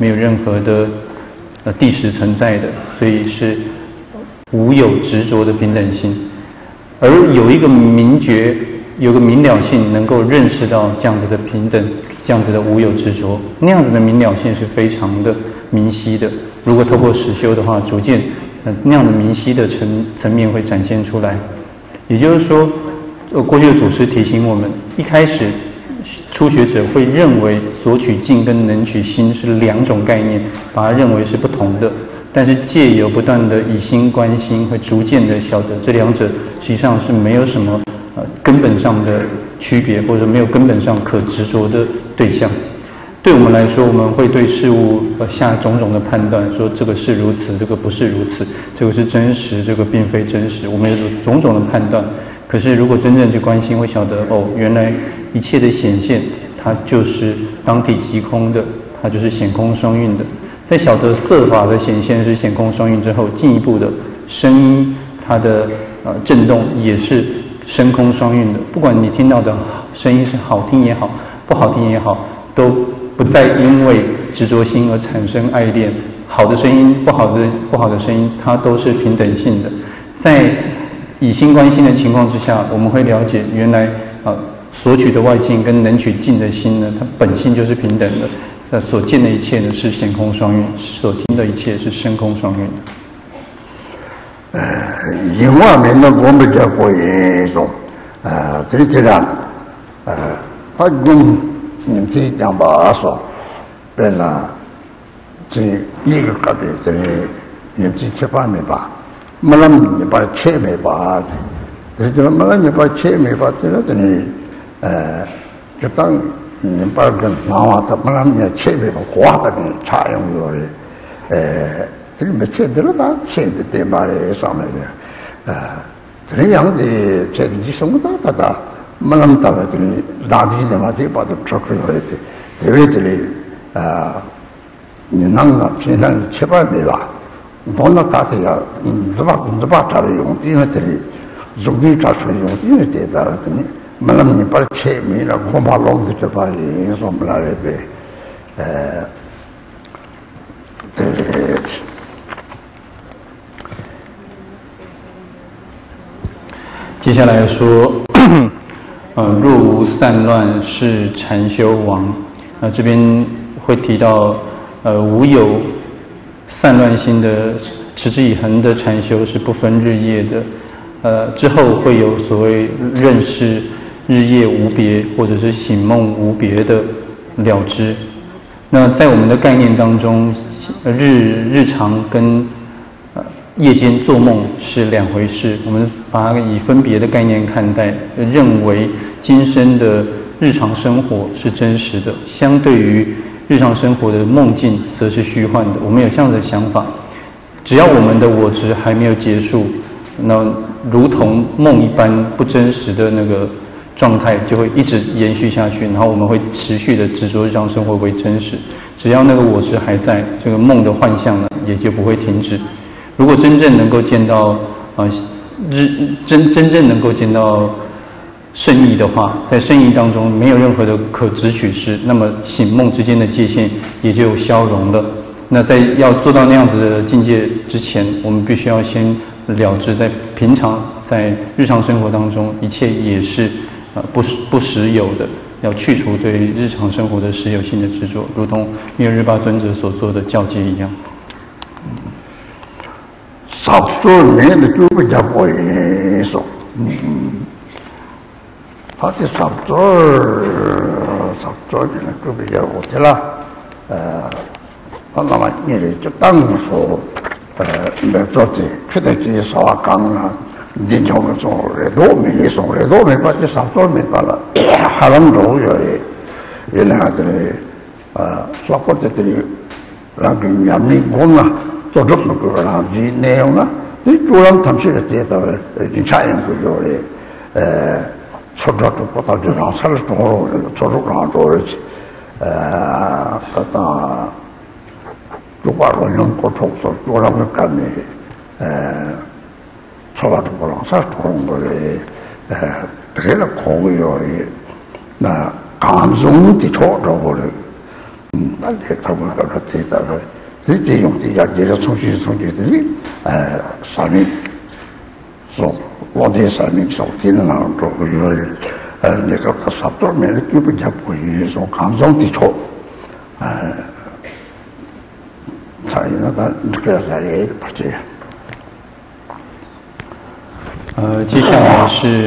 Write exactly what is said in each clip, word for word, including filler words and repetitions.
没有任何的呃地识存在的，所以是无有执着的平等性。而有一个明觉，有个明了性，能够认识到这样子的平等，这样子的无有执着，那样子的明了性是非常的明晰的。如果透过实修的话，逐渐呃那样的明晰的层层面会展现出来。也就是说，呃，过去的祖师提醒我们，一开始初学者会认为索取境跟能取心是两种概念，把它认为是不同的。但是借由不断的以心观心，会逐渐的晓得这两者实际上是没有什么呃根本上的区别，或者没有根本上可执着的对象。对我们来说，我们会对事物呃下种种的判断，说这个是如此，这个不是如此，这个是真实，这个并非真实，我们有种种的判断。可是如果真正去关心，会晓得哦，原来一切的显现，它就是当体即空的，它就是显空双运的。在晓得色法的显现是显空双运之后，进一步的声音，它的呃震动也是声空双运的。不管你听到的声音是好听也好，不好听也好，都不再因为执着心而产生爱恋。好的声音，不好的不好的声音，它都是平等性的。在以心观心的情况之下，我们会了解原来呃索取的外境跟能取境的心呢，它本性就是平等的。那所见的一切呢是显空双运，所听的一切是声空双运的。 呃，因为面的我们叫过一种，呃，这里这样，呃，他用你这两把手，变了，这那个隔壁这里，你这七八米吧，没那么你把切米吧，这就没那么把切米吧，这个这里，呃，就当。你把个拿完他们那边切的把刮的跟插用了的，呃，这里面切的了吧，切的电把的上面的，呃，这样的切的是什么大大大，没那么大的这里垃圾的嘛，这把它出去了的，这位这里啊，你那个现在七八米吧，到那大的呀，嗯，这把这把插的用的那这里，用的插出用的这的这里。没那么你把它切没了，恐怕老子就把人说不来了呗。呃，这个接下来说，呃，若无散乱是禅修王。那这边会提到，呃，无有散乱心的持之以恒的禅修是不分日夜的。呃，之后会有所谓认识日夜无别，或者是醒梦无别的了知。那在我们的概念当中，日日常跟呃夜间做梦是两回事。我们把它以分别的概念看待，认为今生的日常生活是真实的，相对于日常生活的梦境则是虚幻的。我们有这样的想法，只要我们的我执还没有结束，那如同梦一般不真实的那个状态就会一直延续下去，然后我们会持续的执着日常生活为真实。只要那个我执还在，这个梦的幻象呢也就不会停止。如果真正能够见到呃日真真正能够见到圣意的话，在圣意当中没有任何的可执取事，那么醒梦之间的界限也就消融了。那在要做到那样子的境界之前，我们必须要先了知，在平常在日常生活当中，一切也是呃不不实有的，要去除对日常生活的实有性的执着，如同灭日巴尊者所做的教诫一样。 少说年的就比较不严肃，嗯，他的少做少做年的就比较我的啦，呃，他那么你的就当说，呃，来做这，确定这些少讲啊。你叫我做来多没你送来多没把这少做没把了，还能做有的，原来这里呃，说过在这里，那个人民工啊，做这么个那些内容啊，你主要他们现在接到了，你产业不有的，呃，出着就不到这上山了做了，出着上做了去，呃，个当，就把人用过头说做了个干的，呃。说了这个人啥通过的，呃，别了可以有的，那刚中的错着过的， 嗯，那这他们搞了这大概，这这用的呀，这个重新重新的哩，呃，上面说，我的上面说听了做个个，呃，那个他差不多没了，基本上不会说抗争的错，呃，才那个那个才也不这样。 呃，接下来是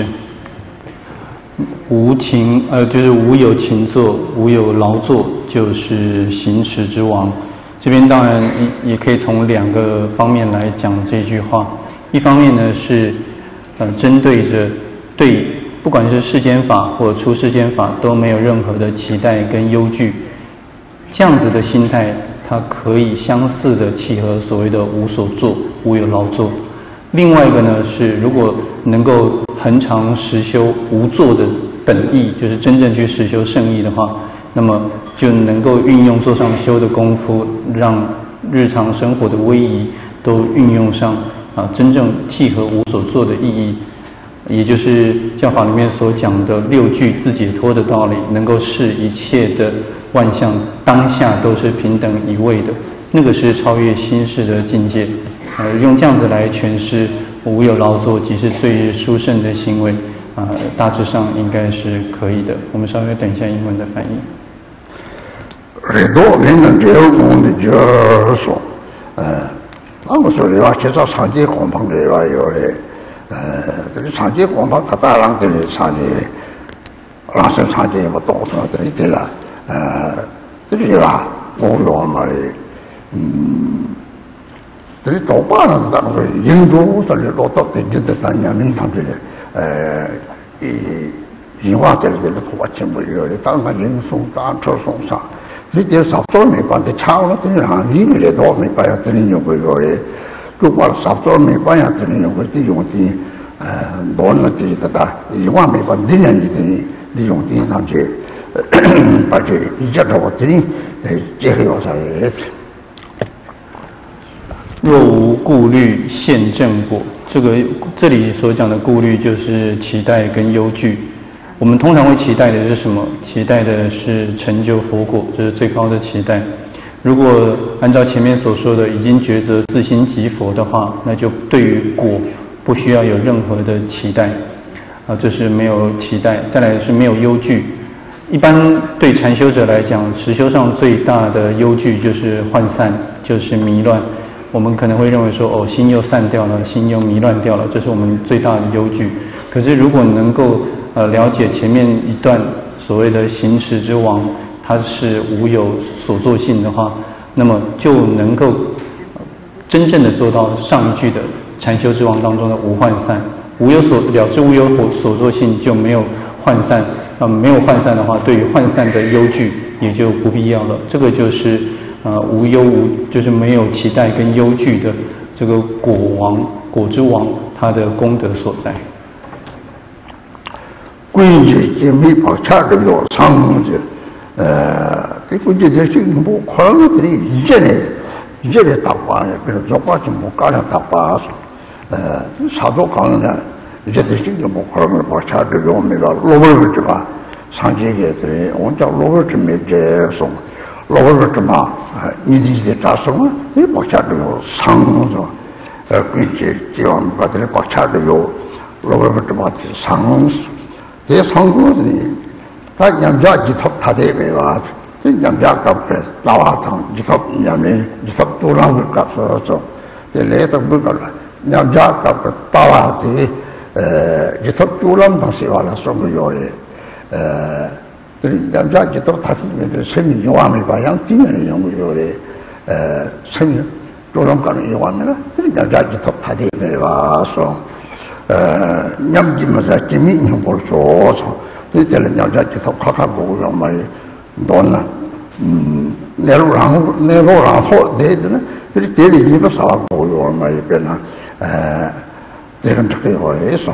无情，呃，就是无有情作，无有劳作，就是行持之王。这边当然也也可以从两个方面来讲这句话。一方面呢是，呃，针对着对不管是世间法或出世间法都没有任何的期待跟忧惧，这样子的心态，它可以相似的契合所谓的无所作，无有劳作。另外一个呢是，如果能够恒常实修无作的本意，就是真正去实修圣意的话，那么就能够运用座上修的功夫，让日常生活的威仪都运用上啊，真正契合无所作的意义，也就是教法里面所讲的六句自解脱的道理，能够视一切的万象当下都是平等一味的，那个是超越心事的境界。呃，用这样子来诠释无有劳作即是最殊胜的行为，啊、呃，大致上应该是可以的。我们稍微等一下英文的翻译。 很多人能这样讲的就是说，呃，那么说的话，其实长期广旁的话有的，呃，这个长期广旁他大量的长期，让生长期不多什么的对了，呃，这句话无用嘛的，嗯。这里多半是当作印度这里落到的就是当年民上去的，呃，以引化这里的土话全部有的，当个运送当车送上，这点少多没办法超了，这里行业的多没办法，这里用过有的，如果少多没办法，这里用过利用的，呃，乱了这个的，引化没办法，这样的利用的上去，而且一家头这里，呃，结合上来。 若无顾虑现正果，这个这里所讲的顾虑就是期待跟忧惧。我们通常会期待的是什么？期待的是成就佛果，这是最高的期待。如果按照前面所说的已经抉择自心即佛的话，那就对于果不需要有任何的期待啊，这是没有期待。再来是没有忧惧。一般对禅修者来讲，实修上最大的忧惧就是涣散，就是迷乱。我们可能会认为说，哦，心又散掉了，心又迷乱掉了，这是我们最大的忧惧。可是如果能够呃了解前面一段所谓的行持之王，它是无有所作性的话，那么就能够真正的做到上一句的禅修之王当中的无涣散。无有所了知无有所作性，就没有涣散。呃，没有涣散的话，对于涣散的忧惧也就不必要了。这个就是呃无忧无，就是没有期待跟忧惧的这个果王果之王，他的功德所在。 关键也没把差的要上去，呃，这关键就是不可能的，一切呢，一切的打法呢，比如做法就不干了打法，呃，啥都可能呢。这些事情不可能把差的要那个罗尔什么，上街的人，我叫罗尔什么这种，罗尔什么啊，你这些咋说嘛？这把差的要上是吧？呃，关键地方把这把差的要罗尔什么的上，这上过的，他人家一套他的没吧？这人家搞个大瓦堂，一套人们一套多让人搞说说，这来都不搞了，人家搞个大瓦的。呃，一套主人当时话了，说不要的，呃，这里人家一套他是面的生命一万没把样定的用不要的，呃，生命主人可能一万没了，这里人家一套他的没吧说，呃，人家么在见面用不说说，这这里人家一套咔咔不用嘛，多呢，嗯，那路上那路上好对的呢，这里这里你不少不用嘛一边呢，呃。这个这个我来说，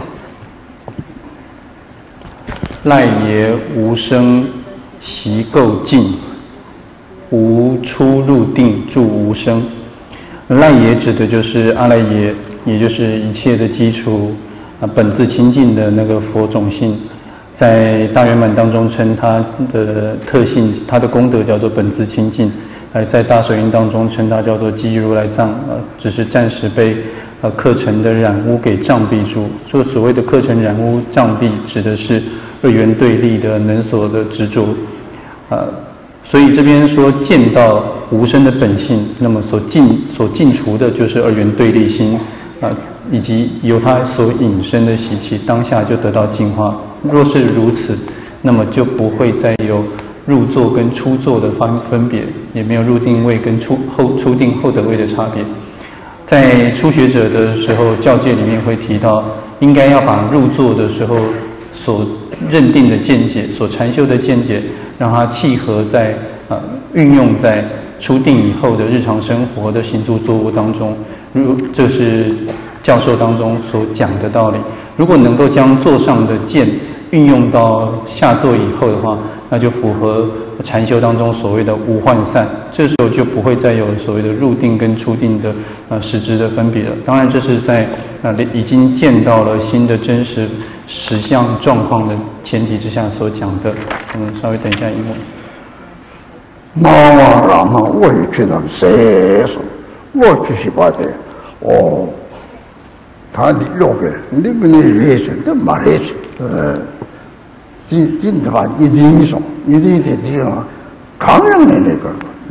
赖耶无生习垢净，无出入定住无生。赖耶指的就是阿赖耶，也就是一切的基础啊，本自清净的那个佛种性。 在大圆满当中称它的特性，它的功德叫做本自清净；而在大手印当中称它叫做基如来藏，呃，只是暂时被呃课程的染污给障蔽住。说所谓的课程染污障蔽，指的是二元对立的能所的执着，呃，所以这边说见到无生的本性，那么所尽所尽除的就是二元对立心，啊、呃，以及由它所引生的习气，当下就得到净化。若是如此，那么就不会再有入座跟出座的分分别，也没有入定位跟出后出定后得位的差别。在初学者的时候，教戒里面会提到，应该要把入座的时候所认定的见解、所禅修的见解，让它契合在呃运用在出定以后的日常生活的行住坐卧当中。如这是教授当中所讲的道理。如果能够将座上的见运用到下座以后的话，那就符合禅修当中所谓的无涣散，这时候就不会再有所谓的入定跟出定的呃实质的分别了。当然，这是在呃已经见到了新的真实实相状况的前提之下所讲的。嗯，稍微等一下，因为那我让他我也去那谁说，我去是把的哦，他的六个，你们的热情都没热情，呃。今今的话，一定说，一定是这样，抗人的那个，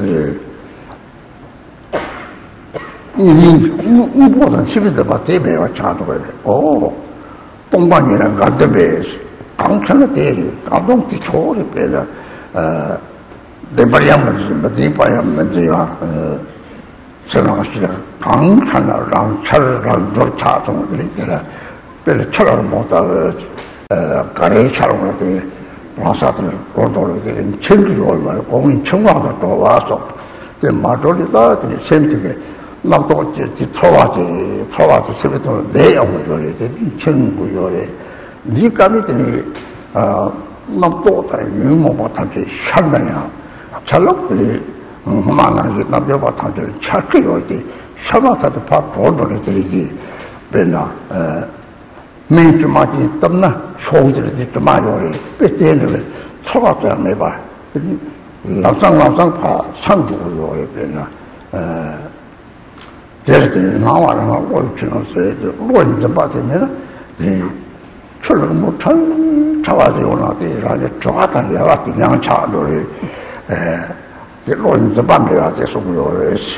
呃，一定五五波人是不是把这边要查出来的？哦，东莞人干这边是刚成了这里，刚从地球里边的，呃，那边样么子，那这边样么子啊，呃，这那个是刚成了，让吃让做查出来的了，别了吃了没得了。呃，가래처럼그렇게 와서들 오도록들이 천지 얼마나 공인 청와도 또 와서 그 마돌이다들이 샘트게 나도 이제 초와지 초와지 세배도 내용을 요래 청구 요래 니가 믿더니 어 남도다 유모 못하게 샤나야 잘록들이 만나게 남자 못하게 찾게 요지 샤마타도 밥 보도록들이 맨날 어 맨 좀 많이 떴나 소들이 좀 많이 오래 빼대는 초가자 매봐 남상 남상 파 상주로 해변나 어 대들이 나와라 올지는 세도 로인 좀 받으면 이 철을 못한 차와지오나 대라게 좋았다 내가 그냥 차로에 에 로인 좀 받으면 계속으로 해서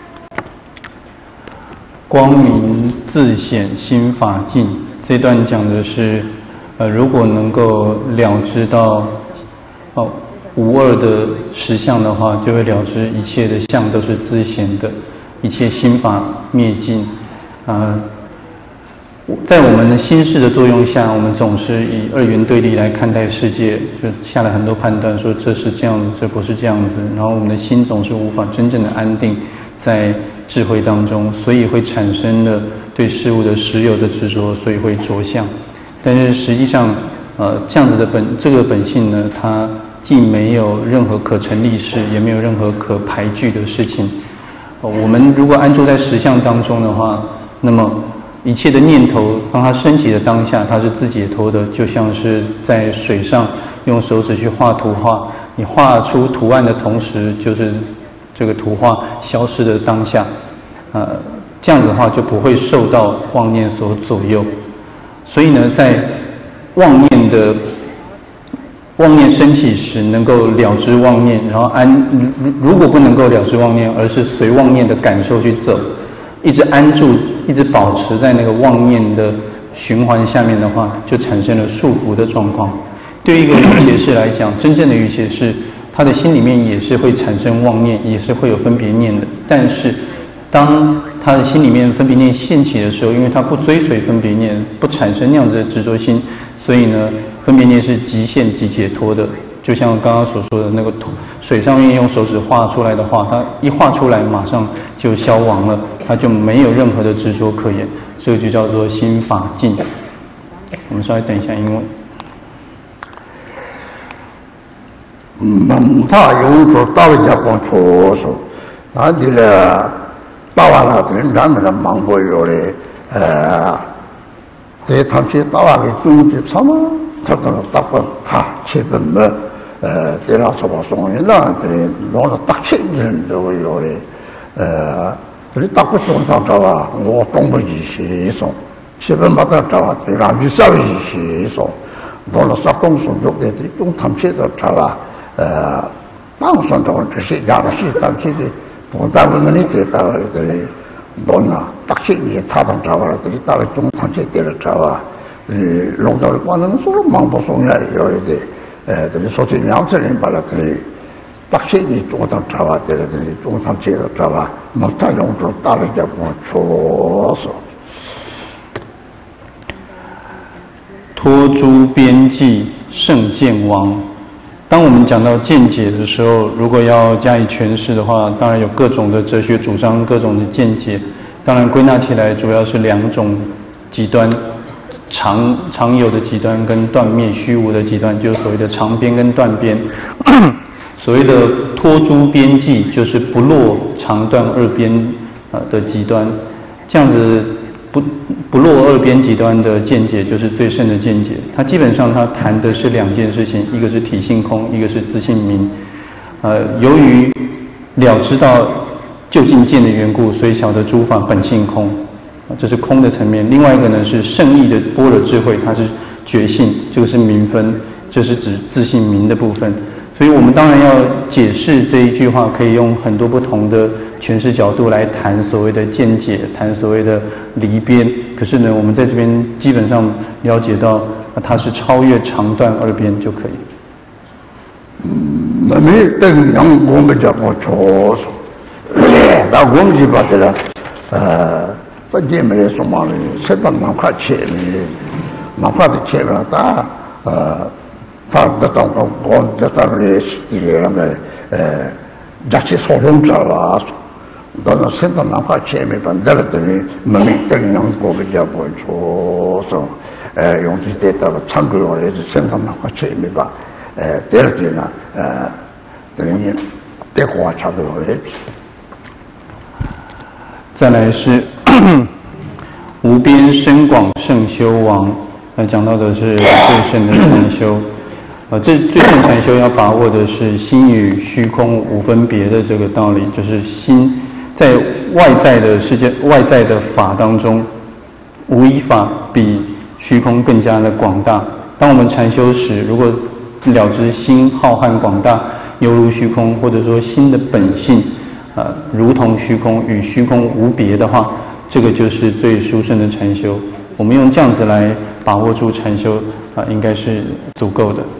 光明自显，心法尽。这段讲的是，呃，如果能够了知到哦无二的实相的话，就会了知一切的相都是自显的，一切心法灭尽。啊、呃，在我们的心识的作用下，我们总是以二元对立来看待世界，就下了很多判断，说这是这样子，这不是这样子，然后我们的心总是无法真正的安定在智慧当中，所以会产生了对事物的实有的执着，所以会着相。但是实际上，呃，这样子的本这个本性呢，它既没有任何可成立事，也没有任何可排拒的事情。呃、我们如果安住在实相当中的话，那么一切的念头，当它升起的当下，它是自解脱的，就像是在水上用手指去画图画，你画出图案的同时，就是这个图画消失的当下，呃，这样子的话就不会受到妄念所左右。所以呢，在妄念的妄念升起时，能够了知妄念，然后安，如果不能够了知妄念，而是随妄念的感受去走，一直安住，一直保持在那个妄念的循环下面的话，就产生了束缚的状况。对于一个瑜伽士来讲，真正的瑜伽士，他的心里面也是会产生妄念，也是会有分别念的。但是，当他的心里面分别念现起的时候，因为他不追随分别念，不产生那样子的执着心，所以呢，分别念是极限极解脱的。就像刚刚所说的那个水上面用手指画出来的画，它一画出来马上就消亡了，它就没有任何的执着可言，这个就叫做心法尽。我们稍微等一下，因为门他用说到家光说说，那你了到完了人咱们的忙过有嘞，呃，这他去到完了中间什么他可能打过他基本么呃，对啦，说话送人啦，这里弄了大千人都有的，呃，这里打过送到这啊，我东北一些送，基本没得这啊，对啦，你稍微一些送，到了啥东送就在这里中他们现在这啦，呃，当上这这些家的是当起的，不大部分人在到了这里，弄了大千人他当这啊，这里到了中他们现在这啊。呃，弄到了光能说忙不送呀，有的，呃，这里说起两次人把它这里，大些你中上查吧，这里这里中上接着查吧，那他用着大了就不错说。 托诸边际胜见王。当我们讲到见解的时候，如果要加以诠释的话，当然有各种的哲学主张，各种的见解。当然归纳起来，主要是两种极端。常常有的极端跟断灭虚无的极端，就是所谓的长边跟断边。所谓的托诸边际，就是不落长断二边呃的极端。这样子不不落二边极端的见解，就是最胜的见解。它基本上它谈的是两件事情，一个是体性空，一个是自性明。呃，由于了知到究竟见的缘故，所以晓得诸法本性空。这是空的层面，另外一个呢是圣意的般若智慧，它是觉性，这个是明分，这是指自性明的部分。所以我们当然要解释这一句话，可以用很多不同的诠释角度来谈所谓的见解，谈所谓的离边。可是呢，我们在这边基本上了解到，它是超越长断二边就可以。 嗯，那没等阳我们讲过错，那我们就把这个呃。不见没什么的，吃到哪块钱的，哪块的钱了，他呃，他得到个我得到的这个那个呃，这些所用者啦，到那吃到哪块钱没办得了，等于没没等样过个家不错说，呃，用这些到了参观我也是吃到哪块钱没办，呃，第二天呢，呃，等于得花差不多一点。 再来是无边深广胜修王，呃，讲到的是最胜的禅修。呃，这最胜禅修要把握的是心与虚空无分别的这个道理，就是心在外在的世界、外在的法当中，无一法比虚空更加的广大。当我们禅修时，如果了知心浩瀚广大，犹如虚空，或者说心的本性。呃，如同虚空，与虚空无别的话，这个就是最殊胜的禅修。我们用这样子来把握住禅修啊、呃，应该是足够的。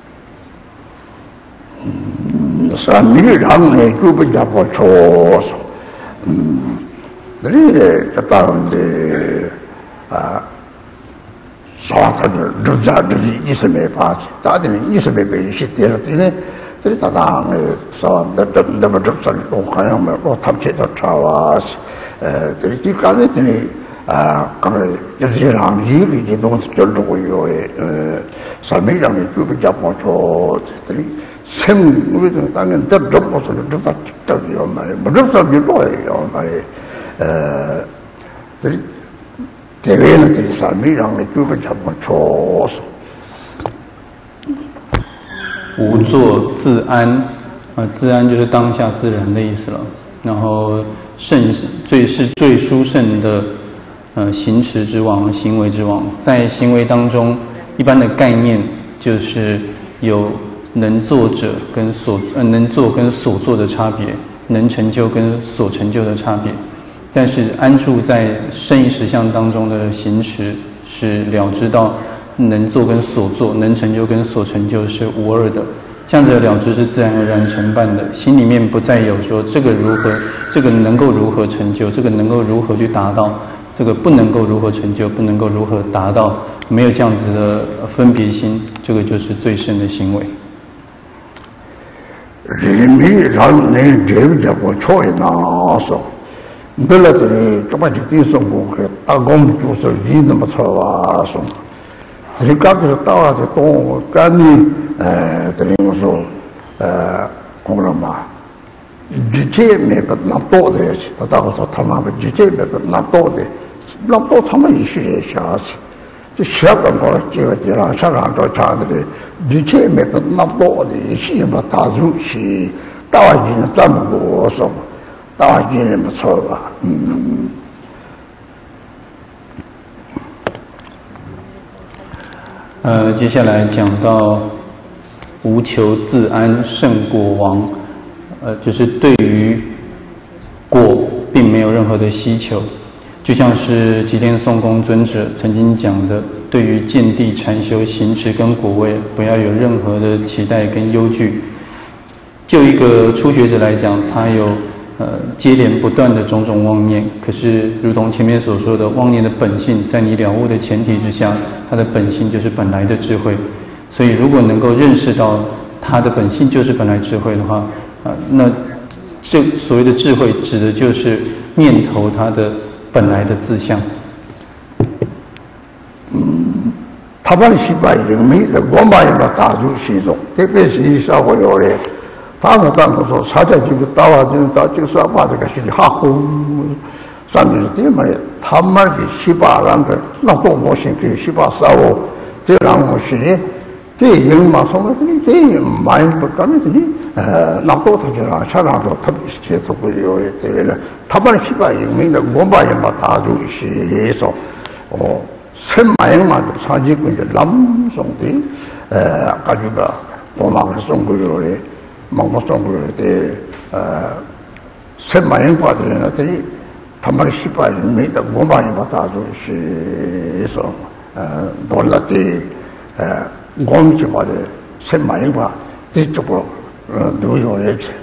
嗯，三米长呢，就比较不错。嗯，那里这当然的啊，啥他就就这这是一时没发起，大的人一时没被些跌了，对呢。这里大家呢，说那这那么这这我好像没我他们接着查啊，呃，这里就刚才这里啊，刚才就是让一里的东西就路有的，呃，上面让你就比较不错，这里生为什么当然这这不是这这这要买，不这这就多要买，呃，这里这边呢，这里上面让你就比较不错。 无作自安，啊、呃，自安就是当下自然的意思了。然后圣最是最殊胜的，呃，行持之王，行为之王。在行为当中，一般的概念就是有能做者跟所呃能做跟所做的差别，能成就跟所成就的差别。但是安住在圣意实相当中的行持，是了知到。能做跟所做，能成就跟所成就是无二的，这样子的了知是自然而然承办的，心里面不再有说这个如何，这个能够如何成就，这个能够如何去达到，这个不能够如何成就，不能够如何达到，没有这样子的分别心，这个就是最胜的行为。 人民让人觉得不错的那说，对了这里这么就听说过去打工就是你那么错啊说。你刚才到了这东干呢，呃，这里我说，呃，工人嘛，直接没个那多的，他大伙说他妈的直接没个那多的，那多他们也是下去， 这香港过几个地方，香港到长的的，以前没不那多的，是嘛大陆是大环境这么多说，大环境也不错吧，嗯。 呃，接下来讲到无求自安胜果亡，呃，就是对于果并没有任何的希求，就像是吉田松公尊者曾经讲的，对于见地禅修行持跟果位，不要有任何的期待跟忧惧。就一个初学者来讲，他有呃接连不断的种种妄念，可是如同前面所说的，妄念的本性，在你了悟的前提之下，它的本性就是本来的智慧。所以如果能够认识到它的本性就是本来智慧的话，啊、呃，那这所谓的智慧指的就是念头它的本来的自相。 嗯，他把西巴人民的我们要打入心中，特别是社会有的。他们当时说，差点就到啊，就到就说把这个心里哈呼，上面是这么的，他们的西巴人的那多模型给西巴杀我，这让我心里，这人嘛，说了这这人蛮不干的这里，呃，那多他就让下让说特别是接触过有的这个呢，他们的西巴人民的我们也把打入心中，哦，什么人嘛就长期跟着南宋的，呃，感觉吧，我们是中国有的。蒙古中国的呃，什么人挂的人啊？这里他们的西巴人没得我们也把大陆是说呃，多了的呃，我们就把的什么人挂这这个呃都有人去。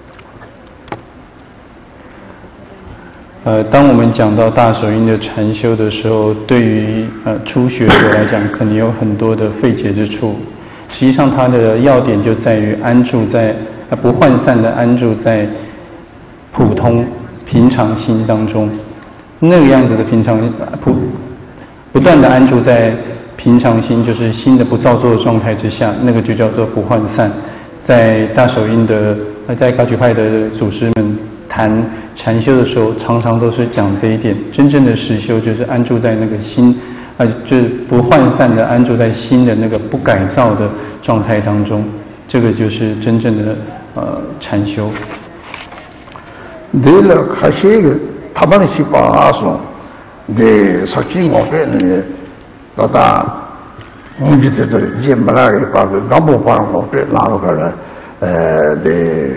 呃，当我们讲到大手印的禅修的时候，对于呃初学者来讲，可能有很多的费解之处。实际上，它的要点就在于安住在呃不涣散的安住在普通平常心当中，那个样子的平常不不断的安住在平常心，就是心的不造作的状态之下，那个就叫做不涣散。在大手印的呃在高举派的祖师们谈禅修的时候，常常都是讲这一点。真正的实修就是安住在那个心。啊，就是不涣散的安住在心的那个不改造的状态当中，这个就是真正的呃禅修。 对了，还是一个他们的西巴说，的实际我边呢，老大，我们这这也没那个把个干部把我边拿了过来，呃的，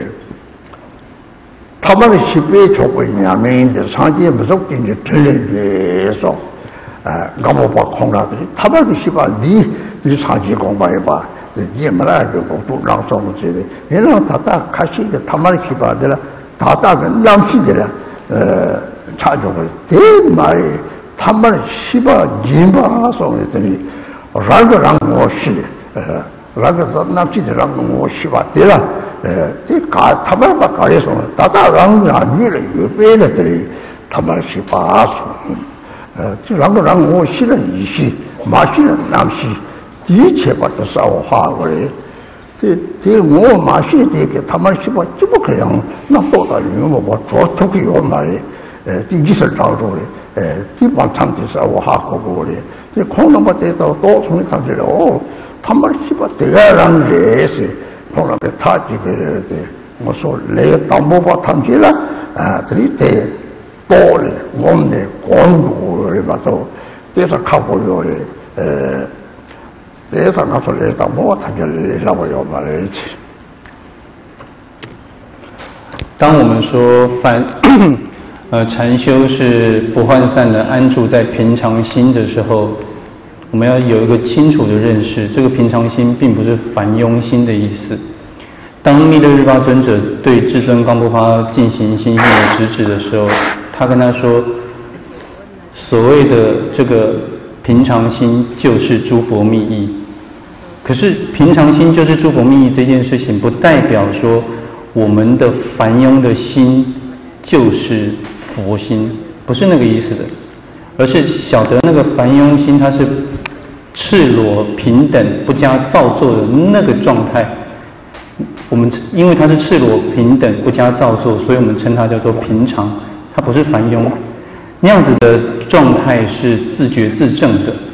他们的西北朝过两面的长期不是跟着真人的说。呃，我们把空了的，他们的西巴你你长期公办一把，也没那个我都让什么之类的，你让他大开始的他们的西巴的了，他大个让西的了，呃，差就会对嘛的，他们的西巴人吧什么的里，让个让我西的，呃，让个是让西的让我西巴对了，呃，这搞他们把搞的什么，他大让让越来越别了的里，他们的西巴说。呃，这两个人我写了一些，马写了两些，的确把这烧化过来。这这我马写的给他们写吧，就不可能那多大人物我做出去我买的，呃，第一是找着的，呃，地方场地是我哈过过的，这可能把这到多重的场地了哦，他们写吧这个人也是，可能给他这个的，我说来到某把场地了，啊，这里的。多的，我们的广路的嘛都，这是靠不了的，呃，这是拿出来当我他就来让我要嘛来去。 当我们说反呃禅修是不涣散的安住在平常心的时候，我们要有一个清楚的认识，这个平常心并不是凡庸心的意思。当密勒日巴尊者对至尊冈波帕进行心性的直指的时候，他跟他说，所谓的这个平常心就是诸佛密意。可是平常心就是诸佛密意这件事情，不代表说我们的凡庸的心就是佛心，不是那个意思的，而是晓得那个凡庸心它是赤裸平等不加造作的那个状态。我们因为它是赤裸平等不加造作，所以我们称它叫做平常，它不是凡庸。那样子的状态是自觉自证的，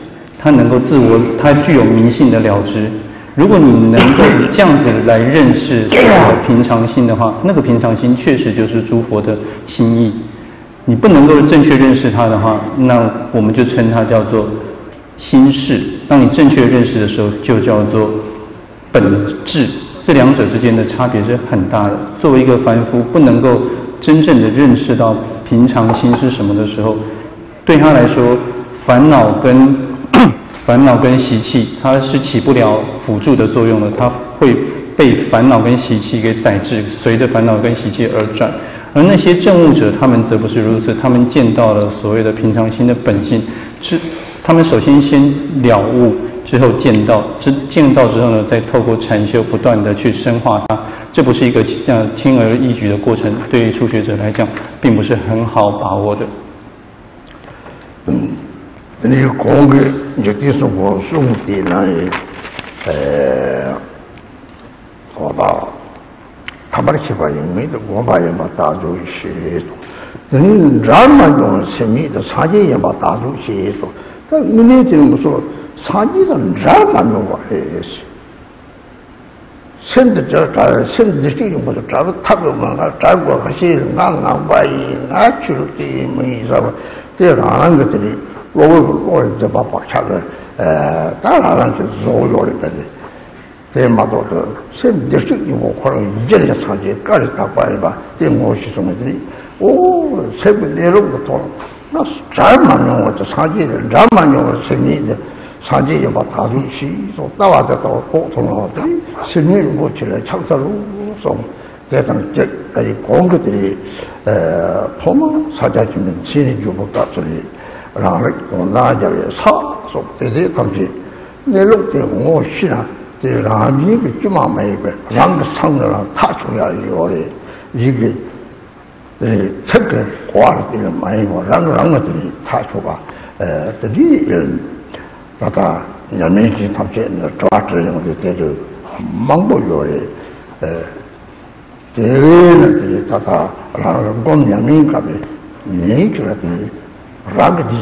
他能够自我，他具有迷信的了知。如果你能够这样子来认识平常心的话，那个平常心确实就是诸佛的心意。你不能够正确认识它的话，那我们就称它叫做心事。当你正确认识的时候，就叫做本质。这两者之间的差别是很大的。作为一个凡夫，不能够真正的认识到平常心是什么的时候，对他来说，烦恼跟烦恼跟习气，它是起不了辅助的作用的，它会被烦恼跟习气给宰制，随着烦恼跟习气而转。而那些证悟者，他们则不是如此，他们见到了所谓的平常心的本性，是他们首先先了悟，之后见到，之见到之后呢，再透过禅修不断的去深化它。这不是一个呃轻而易举的过程，对于初学者来讲，并不是很好把握的。 嗯。你讲的有的是我兄弟呢，呃，我到他们的习惯，因为的我把也把打入协助，人让嘛用生命的产业也把打入协助，但我那天我说产业上让嘛用我也是，现在这这现在这种我就找了他们嘛，找过那些俺俺外俺去了的没啥吧，这让个这里。我我这把把掐了，呃，当然就是肉肉的呗的，这嘛都是，现在是我可能一年长期干的大官吧，这我是什么的，哦，这个内容的多，那是这么用我这长期的，这么用我生命的，长期要把大东西说大话的到沟通了，这生命过起来，长沙路上，这种这这里广个的，呃，他们大家就能心里就不搞这里。让人从那家里操说这些东西，那路的我去了，这让一个芝麻没一个，让个厂子让他出来以后的一个，呃，这个花的这个没一个，让个让个这里他出吧，呃，这里人，那他人民去他这那抓这样的这就忙不了的，呃，这个呢这里他他让人光人民干的，你觉得？让个的，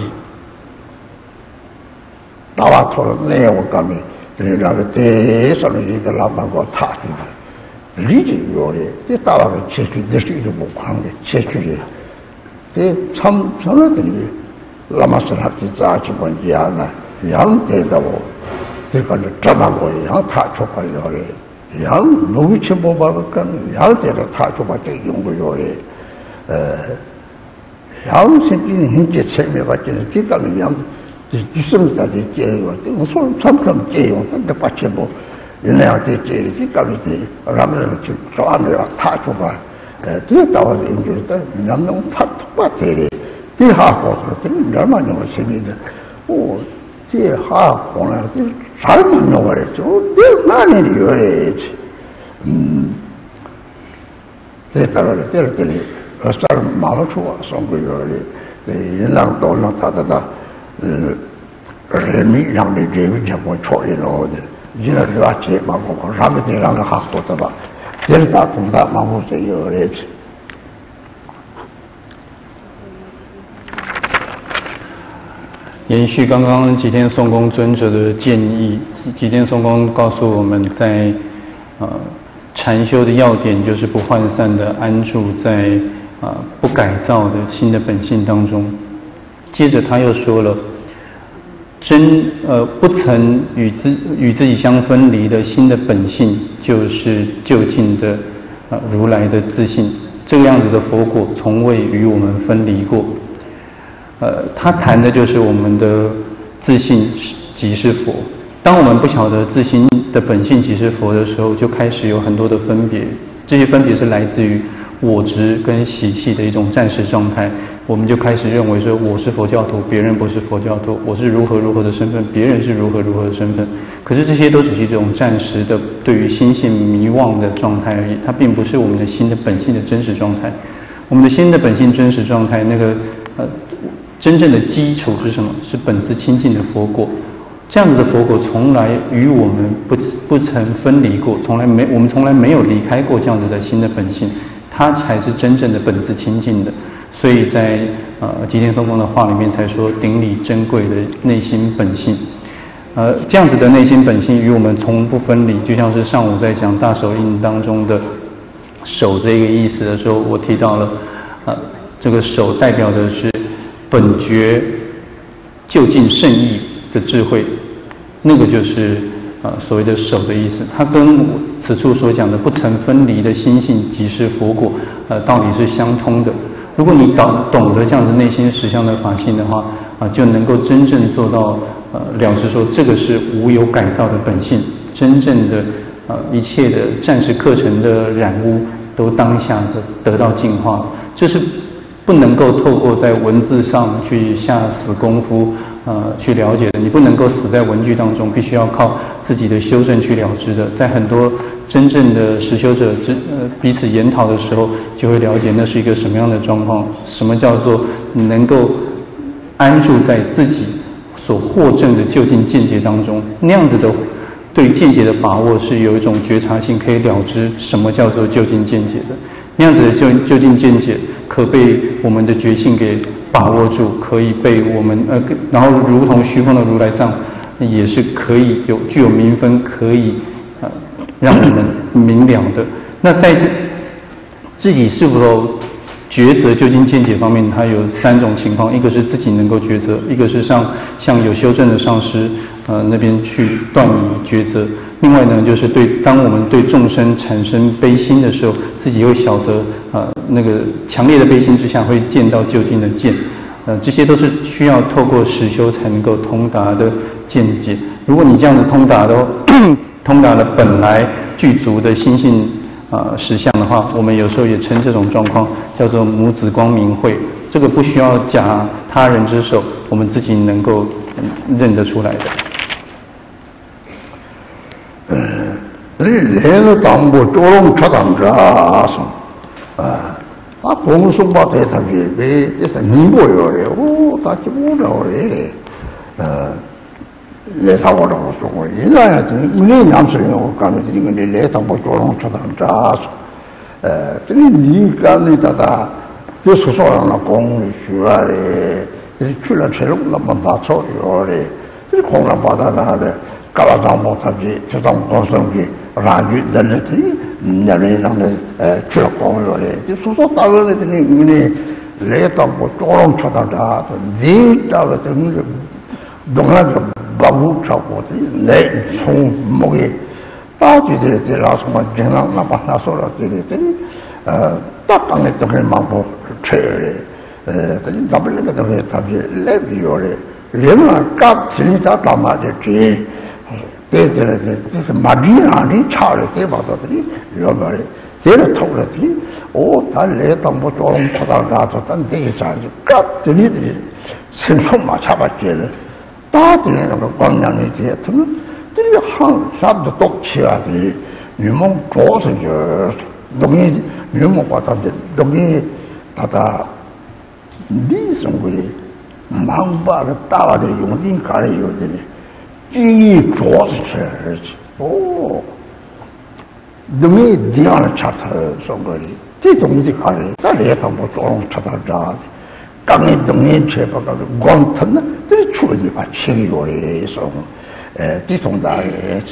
大瓦头了，那我干的，这让个这上面一个老板给我踏进来，理解有的，这大瓦个切去，这是一种不宽的切去的，这从从那这里，那么是他的杂七关家呢，养得了我，这个是这么个养他出来了的，养努力去不把个跟养得了他出把这用不了的，呃。养生比很节前面吧，就是这个人养，就什么在这接用，我说他们怎么接用，他把钱不，人家在接的，这个人的，让人去抓那个他出吧，呃，这到了研究的，人们他他把这里，这下好说，这人嘛用前面的，哦，这下好了，这啥嘛用的，就这哪里有的，嗯，这到了这了这里。呃，上马路处啊，上个月的，呃，人让到让他他他，呃，人民让的人民结果错一了的，人家说这马路上让个地让个好过的吧，这是大东大马路是有的。 延续刚刚吉天颂公尊者的建议，吉天颂公告诉我们在，呃，禅修的要点就是不涣散的安住在。啊，不改造的新的本性当中，接着他又说了，真呃不曾与自与自己相分离的新的本性，就是究竟的啊如来的自性。这个样子的佛果从未与我们分离过。呃，他谈的就是我们的自性即是佛。当我们不晓得自性的本性即是佛的时候，就开始有很多的分别。这些分别是来自于我执跟习气的一种暂时状态，我们就开始认为说我是佛教徒，别人不是佛教徒，我是如何如何的身份，别人是如何如何的身份。可是这些都只是一种暂时的对于心性迷惘的状态而已，它并不是我们的心的本性的真实状态。我们的心的本性真实状态，那个呃真正的基础是什么？是本自清净的佛果。这样子的佛果从来与我们不不曾分离过，从来没我们从来没有离开过这样子的新的本性。它才是真正的本自清净的， 所以在呃吉田松公的话里面才说顶礼珍贵的内心本性。呃，这样子的内心本性与我们从不分离，就像是上午在讲大手印当中的手这个意思的时候，我提到了，呃，这个手代表的是本觉究竟圣意的智慧，那个就是呃所谓的手的意思。它跟我此处所讲的不曾分离的心性即是佛果，呃，道理是相通的。如果你懂懂得这样子内心实相的法性的话，啊、呃，就能够真正做到。呃，了知说这个是无有改造的本性，真正的呃一切的暂时课程的染污都当下的得到净化，这是不能够透过在文字上去下死功夫呃去了解的，你不能够死在文句当中，必须要靠自己的修正去了知的。在很多真正的实修者之呃彼此研讨的时候，就会了解那是一个什么样的状况，什么叫做能够安住在自己所获证的究竟见解当中，那样子的对见解的把握是有一种觉察性，可以了知什么叫做究竟见解的。那样子的究究竟见解可被我们的觉性给把握住，可以被我们呃，然后如同虚空的如来藏，也是可以有具有明分，可以呃让我们明了的。那在这自己是否抉择究竟见解方面，它有三种情况：一个是自己能够抉择，一个是上向有修正的上师呃那边去断疑抉择，另外呢就是对当我们对众生产生悲心的时候，自己会晓得呃那个强烈的悲心之下会见到究竟的见，呃这些都是需要透过实修才能够通达的见解。如果你这样子通达的通达了本来具足的心性呃，实相的话，我们有时候也称这种状况叫做母子光明会。这个不需要假他人之手，我们自己能够、嗯、认得出来的。 呃，你连个当部조롱차당자서啊，다 공수받에 답이 왜 대사 니보요래. 오, 다 기보라래. 어, 레타고라고 소고 이나야 이네 남스는 가면 드리면 레타고 조롱 차당자서 에, 드리 니가니다다 그 소소하나 공이 쉬라래. 이 출라 체력 남만 다 소리요래. 이 공라 받아나래. 까라당 못하지 저당 동성기 라주 달래더니 내려나네 출라 공요래. 이 소소 따르더니 이네 레타고 조롱 차당자 네 따르더니 동남아 바부 잡고 내 총목에 빠지들이라서만 정랑 나빠나서라 들이더니 어 딱강에 떡을 막고 채래 에 더니 더블레가 더 답이 레비오래 레마 깍 진짜 담아졌지 대들에 그래서 마디나니 차를 대받아들이 이러말에 대를 타오르더니 오 달래다 뭐 조금 쳐다가서 딴 데에 자지 깍 들이들이 생손만 잡았지를 다들이는 거 광량이 되었으면 들이 한 사람도 똑치야들이 유몽 조서 저 동이 유몽 받았는데 동이 다다 리성구리 망바를 따와들이 용진 가래요들이 찡이 조서 쳐야지 오 동이 디안을 찾아서 거리 제 동지 가래 딸애가 뭐 조금 찾아자 강의 동네 제바가 권탄나 들이 추원이 받치기 요래서 에 뒤송다에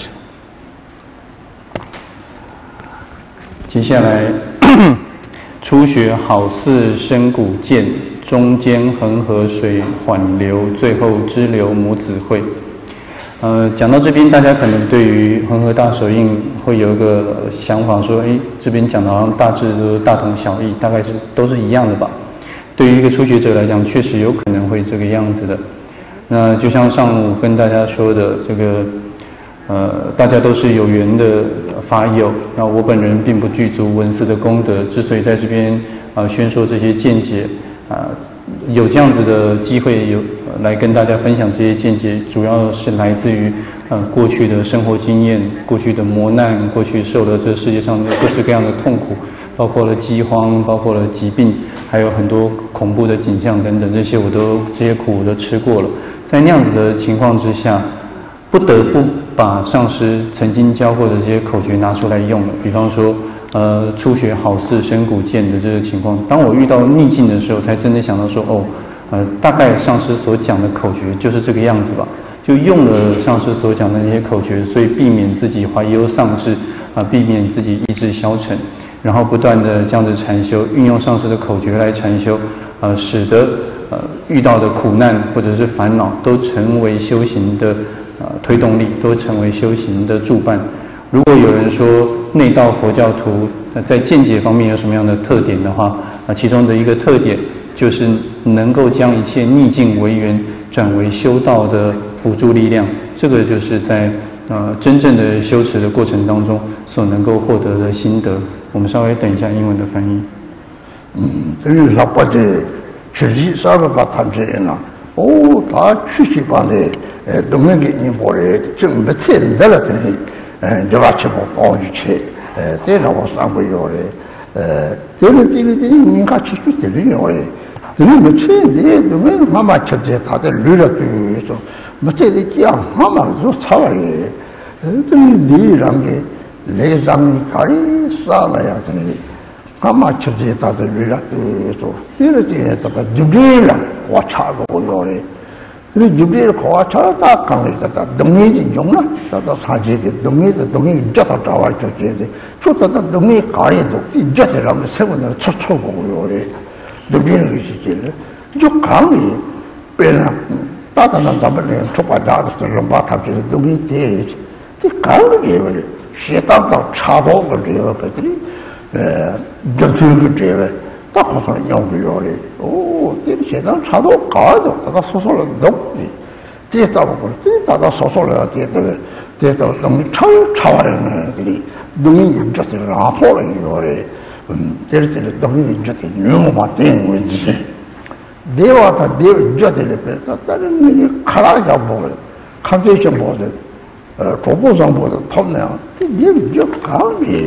接下来初学好似深谷涧，中间恒河水缓流，最后支流母子会。呃，讲到这边，大家可能对于恒河大手印会有一个想法，说，哎，这边讲的好像大致都是大同小异，大概是都是一样的吧。对于一个初学者来讲，确实有可能会这个样子的。那就像上午跟大家说的，这个呃，大家都是有缘的法友。那我本人并不具足文思的功德，之所以在这边啊、呃、宣说这些见解啊、呃，有这样子的机会有、呃、来跟大家分享这些见解，主要是来自于呃过去的生活经验、过去的磨难、过去受了这世界上的各式各样的痛苦。包括了饥荒，包括了疾病，还有很多恐怖的景象等等，这些我都这些苦我都吃过了。在那样子的情况之下，不得不把上师曾经教过的这些口诀拿出来用了。比方说， 呃初学好似深古见的这个情况。当我遇到逆境的时候，才真的想到说，哦，呃，大概上师所讲的口诀就是这个样子吧。就用了上师所讲的那些口诀，所以避免自己怀忧丧志啊、呃，避免自己意志消沉，然后不断的这样子禅修，运用上师的口诀来禅修，呃，使得呃遇到的苦难或者是烦恼都成为修行的呃推动力，都成为修行的助伴。如果有人说内道佛教徒呃在见解方面有什么样的特点的话，啊、呃，其中的一个特点就是能够将一切逆境为缘转为修道的辅助力量，这个就是在呃真正的修持的过程当中所能够获得的心得。我们稍微等一下英文的翻译。 嗯，这是啥不的？确实啥个把谈起来了。哦，他出去办的，呃，东南给你过来，就没钱的了，这里，嗯，就把钱包包进去，呃，这让我三个月的，呃，这里这里这里，你看去去这里要的。这里没钱的，东南妈妈吃的，他的累了就说。没这里讲，妈妈就差了嘞。呃，这里你让给来让你开啥了呀？这里妈妈吃的他的累了就说，这个这这个就累了，我差了我了嘞。这里就累了，我差了，他刚来他他东西就用了，他他他这个东西的东西叫他找完就这的，就他他东西搞一种，你叫他让他生活那出出我了嘞，就累了就是这个，就刚来别人。大大那咱们人出版家的时候，把他这个东西带来，这搞个这个，适当到插到个这个这里，呃，就这个这个，大好像用不了的。哦，这个适当插到搞的，大家说说了懂的，这到不过，这大家说说了这个，这到东西插插完了这里，东西就是然后了有的，嗯，这个这个东西就是牛马定为止。देवा था देव जो तेरे पे था तेरे ने खड़ा जा बोले खाते से बोले चौबो संग बोले थम ने ते ये जो काम है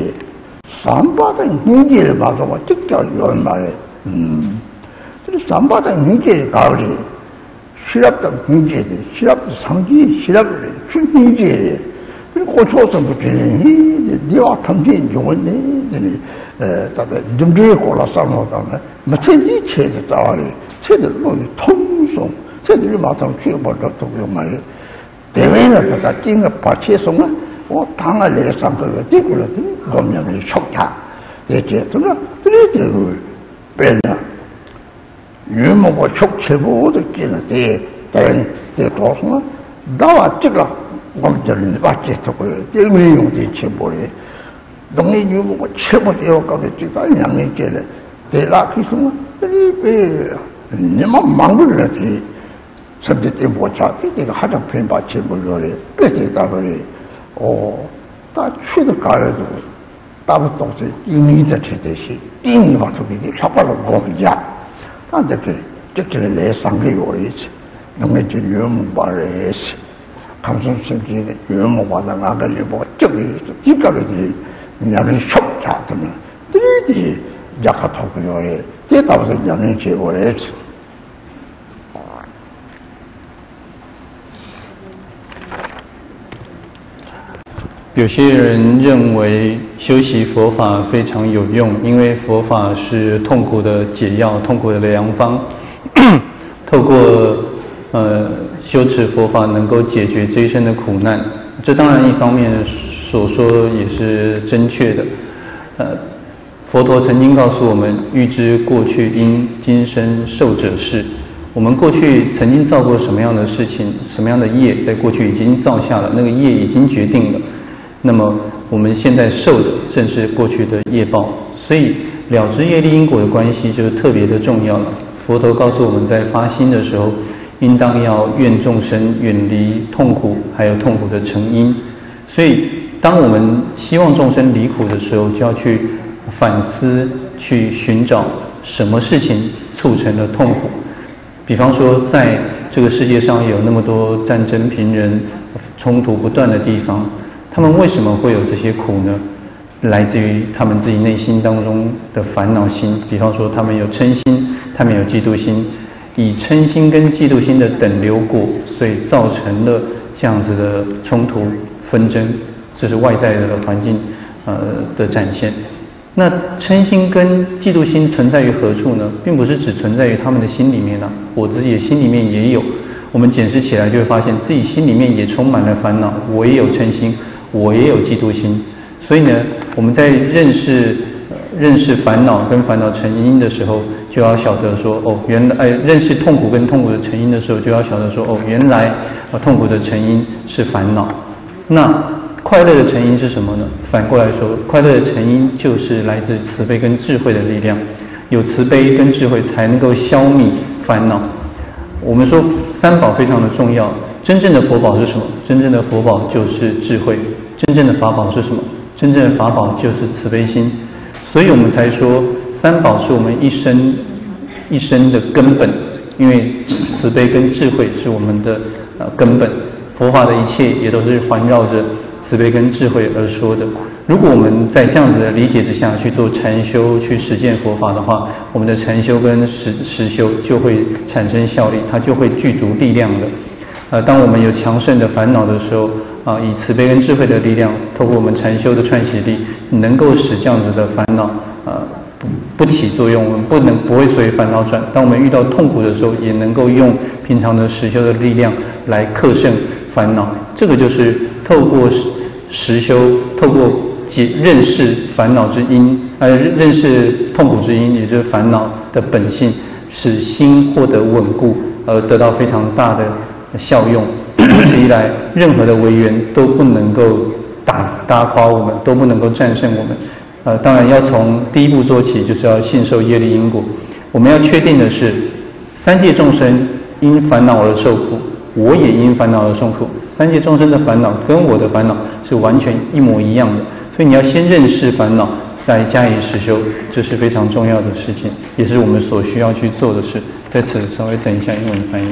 संबाद हिंदी रे बात में चिक्का योन मारे हम्म तेरे संबाद हिंदी कावली शिरप तो हिंदी है शिरप तो संगी शिरप रे चुन हिंदी है फिर कोचो संग बोले ही देवा थमजे जोन ने ने ताते दुमजे कोला सामो ता ने मछली छे de जाले这个路通松，这里马上去不了都有买。台湾的这个经个八千松啊，我当然来上个月这个了，我们要收他，这这怎么这里这个变了？原本我出去不的见了这等这多少啊？到啊这个我们这里把这这个这没用的钱不嘞？东西原本我吃不掉，搞的这个两年见了，这垃圾松啊，这里被。你们忙不了的，甚至对我家对这个还能偏把钱不了的，别的大个的，哦，他去的干了都，大部都是印尼的吃这些，印尼话说的，他把它我们家，他这个这个来三个月一次，那么就原木把人一次，抗生素的原木把那那个里边这个这个的，人家收下的嘛，对的，家卡头不了的，这倒是两年前我来吃。 有些人认为修习佛法非常有用，因为佛法是痛苦的解药，痛苦的良方。透过呃修持佛法，能够解决这一生的苦难。这当然一方面所说也是正确的。呃，佛陀曾经告诉我们：欲知过去因，今生受者是。我们过去曾经造过什么样的事情，什么样的业，在过去已经造下了，那个业已经决定了。那么我们现在受的正是过去的业报，所以了知业力因果的关系就是特别的重要了。佛陀告诉我们在发心的时候，应当要愿众生远离痛苦，还有痛苦的成因。所以当我们希望众生离苦的时候，就要去反思，去寻找什么事情促成了痛苦。比方说在这个世界上有那么多战争频仍、冲突不断的地方，他们为什么会有这些苦呢？来自于他们自己内心当中的烦恼心。比方说他们有嗔心，他们有嫉妒心，以嗔心跟嫉妒心的等流果，所以造成了这样子的冲突纷争。这是外在的环境呃的展现。 那嗔心跟嫉妒心存在于何处呢？并不是只存在于他们的心里面啊，我自己的心里面也有。我们检视起来就会发现自己心里面也充满了烦恼，我也有嗔心，我也有嫉妒心。所以呢，我们在认识、呃、认识烦恼跟烦恼成因的时候，就要晓得说，哦，原来、呃、认识痛苦跟痛苦的成因的时候，就要晓得说，哦，原来、呃、痛苦的成因是烦恼。那快乐的成因是什么呢？反过来说，快乐的成因就是来自慈悲跟智慧的力量。有慈悲跟智慧，才能够消弭烦恼。我们说三宝非常的重要，真正的佛宝是什么？真正的佛宝就是智慧。真正的法宝是什么？真正的法宝就是慈悲心。所以我们才说三宝是我们一生一生的根本，因为慈悲跟智慧是我们的呃根本。佛法的一切也都是环绕着慈悲跟智慧而说的。如果我们在这样子的理解之下去做禅修，去实践佛法的话，我们的禅修跟实实修就会产生效力，它就会具足力量的。呃，当我们有强盛的烦恼的时候，啊、呃，以慈悲跟智慧的力量，透过我们禅修的串习力，能够使这样子的烦恼，呃，不不起作用，我们不能不会随烦恼转。当我们遇到痛苦的时候，也能够用平常的实修的力量来克胜烦恼。这个就是透过实修，透过解认识烦恼之因，呃，认识痛苦之因，也就是烦恼的本性，使心获得稳固，而得到非常大的效用。如此一来，任何的违缘都不能够打打垮我们，都不能够战胜我们。呃，当然要从第一步做起，就是要信受业力因果。我们要确定的是，三界众生因烦恼而受苦，我也因烦恼而受苦。三界众生的烦恼跟我的烦恼是完全一模一样的，所以你要先认识烦恼，再加以实修，这是非常重要的事情，也是我们所需要去做的事。在此稍微等一下英文翻译。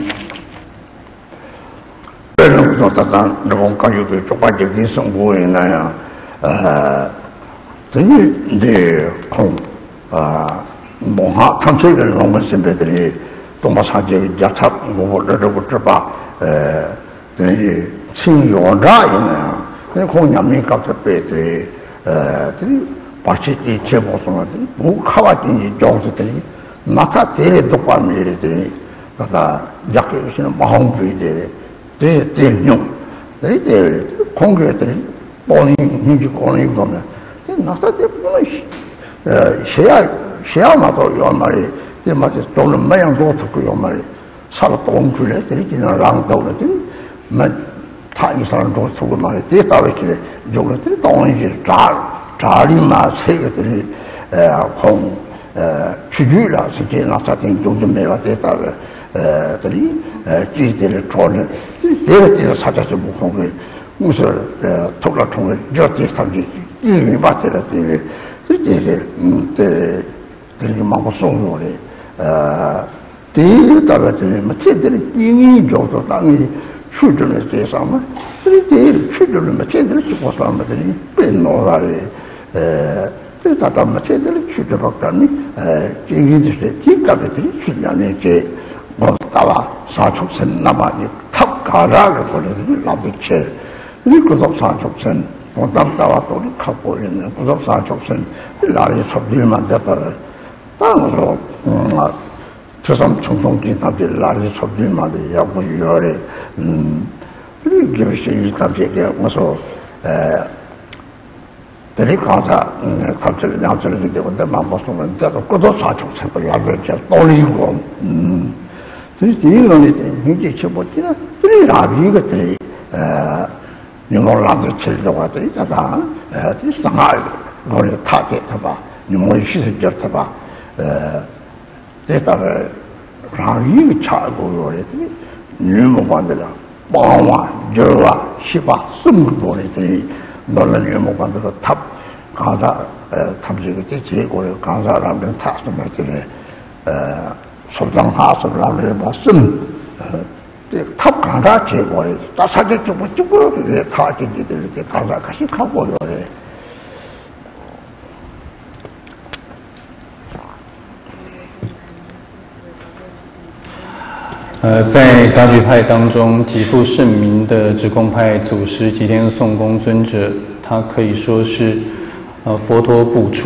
说他当那种刚有对中国经济生活人那样，呃，这里的空啊，蒙哈长期的我们身边的人，东马长期家产我这这个这把呃，等于亲友家人啊，那空人民搞这辈子呃，这里把这些全部送了，不靠啊经济交是的，那他这里都管没的，那他家里是马红水的。这这用，这这空给这包你你就搞那个么？这那他这不能是，呃，谁要谁要嘛都要嘛的，这嘛是做了没样多都可要嘛的，啥了东出来，这里经常让到了，这没他一上做出个嘛的，这到了起来，有了这当然是炸炸里嘛，这个这里呃空呃出去了，实际那啥天就是没了，这到了。呃，这里呃，这这里做的，这这个这个大家就不空的，我说呃，除了从了这上去，一零八这个这个，这这个嗯，这这里蛮不松软的，呃，第一大概这里嘛，这这里因为叫做当你去到了这上嘛，这里这里去到了嘛，这这里就不上嘛，这里别弄啥的，呃。这大家嘛，这这里去的话，干呢，呃，因为就是这个这里去两年这。我打了三出生，那么你他搞那个或者是老不吃，你个做三出生，我当打了都是靠过人的，我做三出生，哪里出力嘛得到了？当然说，嗯啊，就算从中间他别哪里出力嘛的，要不要的，嗯，这个就是遇到这个，我说，呃，这里刚才，嗯，他这里两这里的，我在蛮不说了，这个各做三出生，不要的叫道理过，嗯。所以这个呢，经济吃不起了，这里哪边个这里呃，你我哪里吃的话，这里咋打？呃，这上海我的他给他吧，你我去是叫他吧，呃，这到了哪里个差不多的，这里女木管的了，傍晚、九晚、十八、十五多的这里，到了女木管这个他，刚才呃，他们这个这结果的，刚才让人他什么这里呃。说让他说让人把生，呃，这他刚才结果的，他啥子就不就不的，他自己的这刚才可是看过了的。 呃，在达举派当中，极负盛名的直空派祖师吉天颂公尊者，他可以说是呃佛陀补处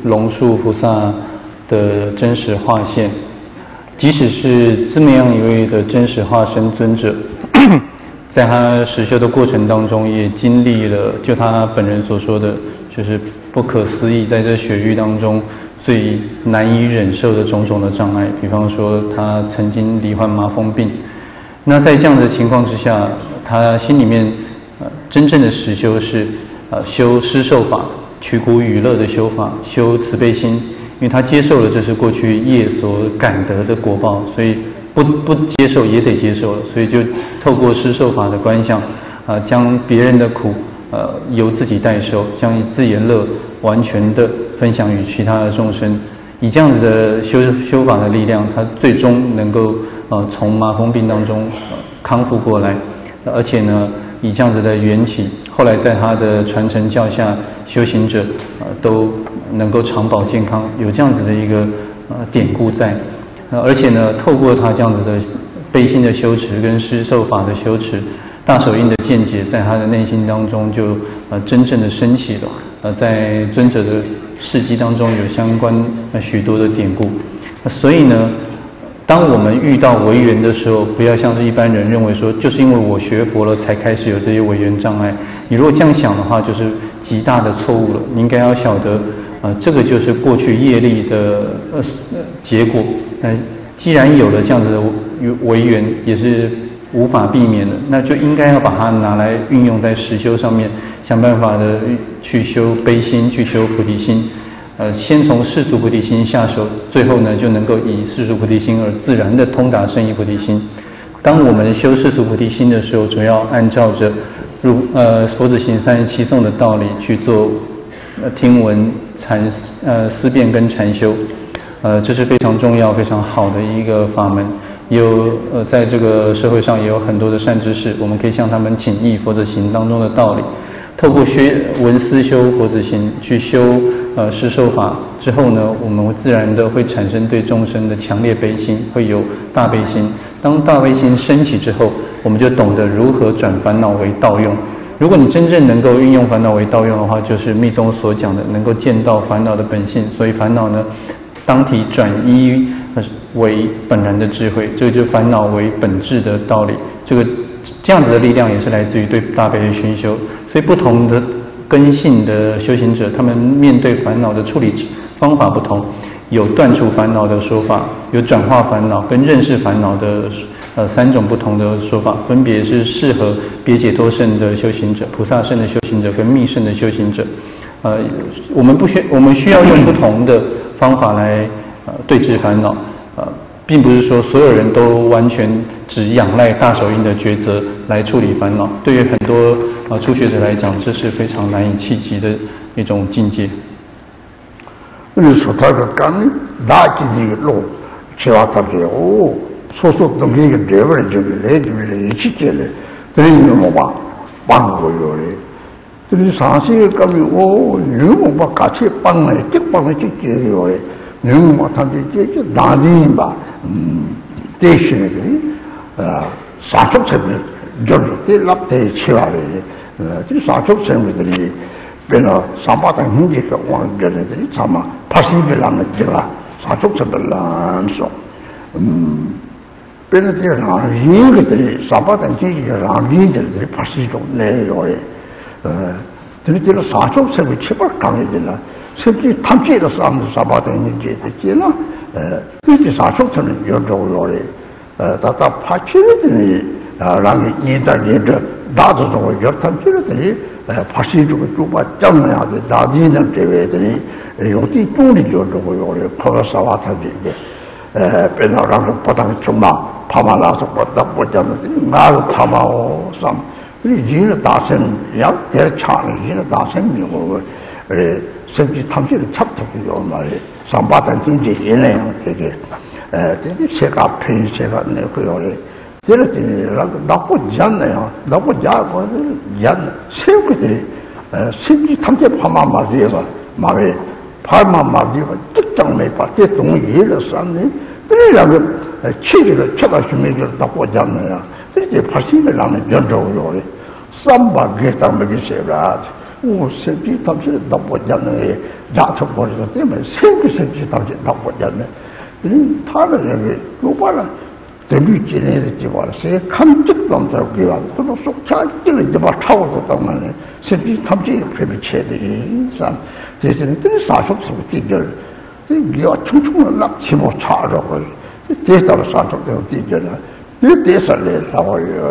龙树菩萨的真实化现。即使是这么样一位的真实化身尊者，在他实修的过程当中，也经历了就他本人所说的，就是不可思议，在这雪域当中最难以忍受的种种的障碍。比方说，他曾经罹患麻风病，那在这样的情况之下，他心里面呃真正的实修是呃修施受法，取苦与乐的修法，修慈悲心。因为他接受了这是过去业所感得的果报，所以不不接受也得接受了，所以就透过施受法的观相，啊、呃，将别人的苦，呃，由自己代受，将自己的乐完全的分享与其他的众生，以这样子的修修法的力量，他最终能够呃从麻风病当中、呃、康复过来，而且呢，以这样子的缘起，后来在他的传承教下，修行者呃都能够长保健康，有这样子的一个呃典故在，呃，而且呢，透过他这样子的悲心的修持跟施受法的修持，大手印的见解在他的内心当中就呃真正的升起了，呃，在尊者的事迹当中有相关呃许多的典故，呃，所以呢，当我们遇到违缘的时候，不要像是一般人认为说，就是因为我学佛了才开始有这些违缘障碍。你如果这样想的话，就是极大的错误了。你应该要晓得，呃，这个就是过去业力的呃结果。那、呃、既然有了这样子的违缘，也是无法避免的，那就应该要把它拿来运用在实修上面，想办法的去修悲心，去修菩提心。呃，先从世俗菩提心下手，最后呢就能够以世俗菩提心而自然的通达圣义菩提心。当我们修世俗菩提心的时候，主要按照着如呃佛子行三十七颂的道理去做呃听闻禅呃思辨跟禅修，呃这是非常重要非常好的一个法门。有呃在这个社会上也有很多的善知识，我们可以向他们请益佛子行当中的道理。透过学闻思修佛子行去修呃施受法之后呢，我们会自然的会产生对众生的强烈悲心，会有大悲心。当大悲心升起之后，我们就懂得如何转烦恼为道用。如果你真正能够运用烦恼为道用的话，就是密宗所讲的能够见到烦恼的本性。所以烦恼呢，当体转依为本然的智慧，这个就是烦恼为本质的道理。这个这样子的力量也是来自于对大悲的熏修。所以不同的根性的修行者，他们面对烦恼的处理方法不同，有断除烦恼的说法，有转化烦恼跟认识烦恼的呃三种不同的说法，分别是适合别解脱圣的修行者、菩萨圣的修行者跟密圣的修行者。呃，我们不需我们需要用不同的方法来呃对治烦恼，呃，并不是说所有人都完全只仰赖大手印的抉择来处理烦恼。对于很多呃初学者来讲，这是非常难以企及的一种境界。 그래서 다가간 나기디로 제와타게오 소소도 게게 레버리지를 해주래 이치게래 드리는 뭐봐 빵고요래 드리 사실 가면 오 누구봐 같이 빵을 찍빵을 찍게요래 누구봐 탐지 찍게 나디바 음 대신에들이 아 사촉체들 저렇게 랍대 치와래 어 사촉체들이 베나 삼바당 흥지가 왕전들이 참아 파시빌라는 제가 사촉서들란소 음 베나들이랑 리들이 삼바당 지기랑 리들이 파시죠 내요에 어 들이들 사촉서를 치발 강해지나甚至 탐지도 싸움도 삼바당 지기들이나 어 그때 사촉서는 여러요에 어 다다 파치들이 랑이 니다 니다 나도 좀 여탐지들이 파시주고 쭈바 짱나야 돼. 나디는 대회들이 용띠 쭈리 줘주고 요래 퍼서 와타지 에 빼나라고 바닥 좀마 파마라서 왔다 보자면 나를 파마오 삼 그리 지는 다선 약 대차는 지는 다선이고 그래甚至 탐지를 잡탑이요 말이 삼바단 진지 얘네요 되게 에 되게 제가 편 제가 내고 요래 저렇게 나쁘지 않나요? 나쁘지 않고 않나 세우들이 심지 탐제 파마 말이야 말에 파마 말이야 특정 매파 대통령 일을 썼네 그래라고 치기를 쳐다주면 나쁘지 않나요? 그렇게 파시를 나는 전적으로 삼바 게다 먹이세라 오 세비 탑실 나쁘잖아요. 자초 버리고 때문에 생기 세비 탑실 나쁘잖아요. 이 타는 여기 요바라 대비지네 되지 말세 감적 넘자고 와. 또 속차기를 이제 막 차오도 때문에 세비 탑실 배비쳐야 되지. 참 대신에 또 사십삼 뒤절. 이거 충충을 납 치고 차라고. 대다로 사십삼 뒤절. 이 대살래 나와요.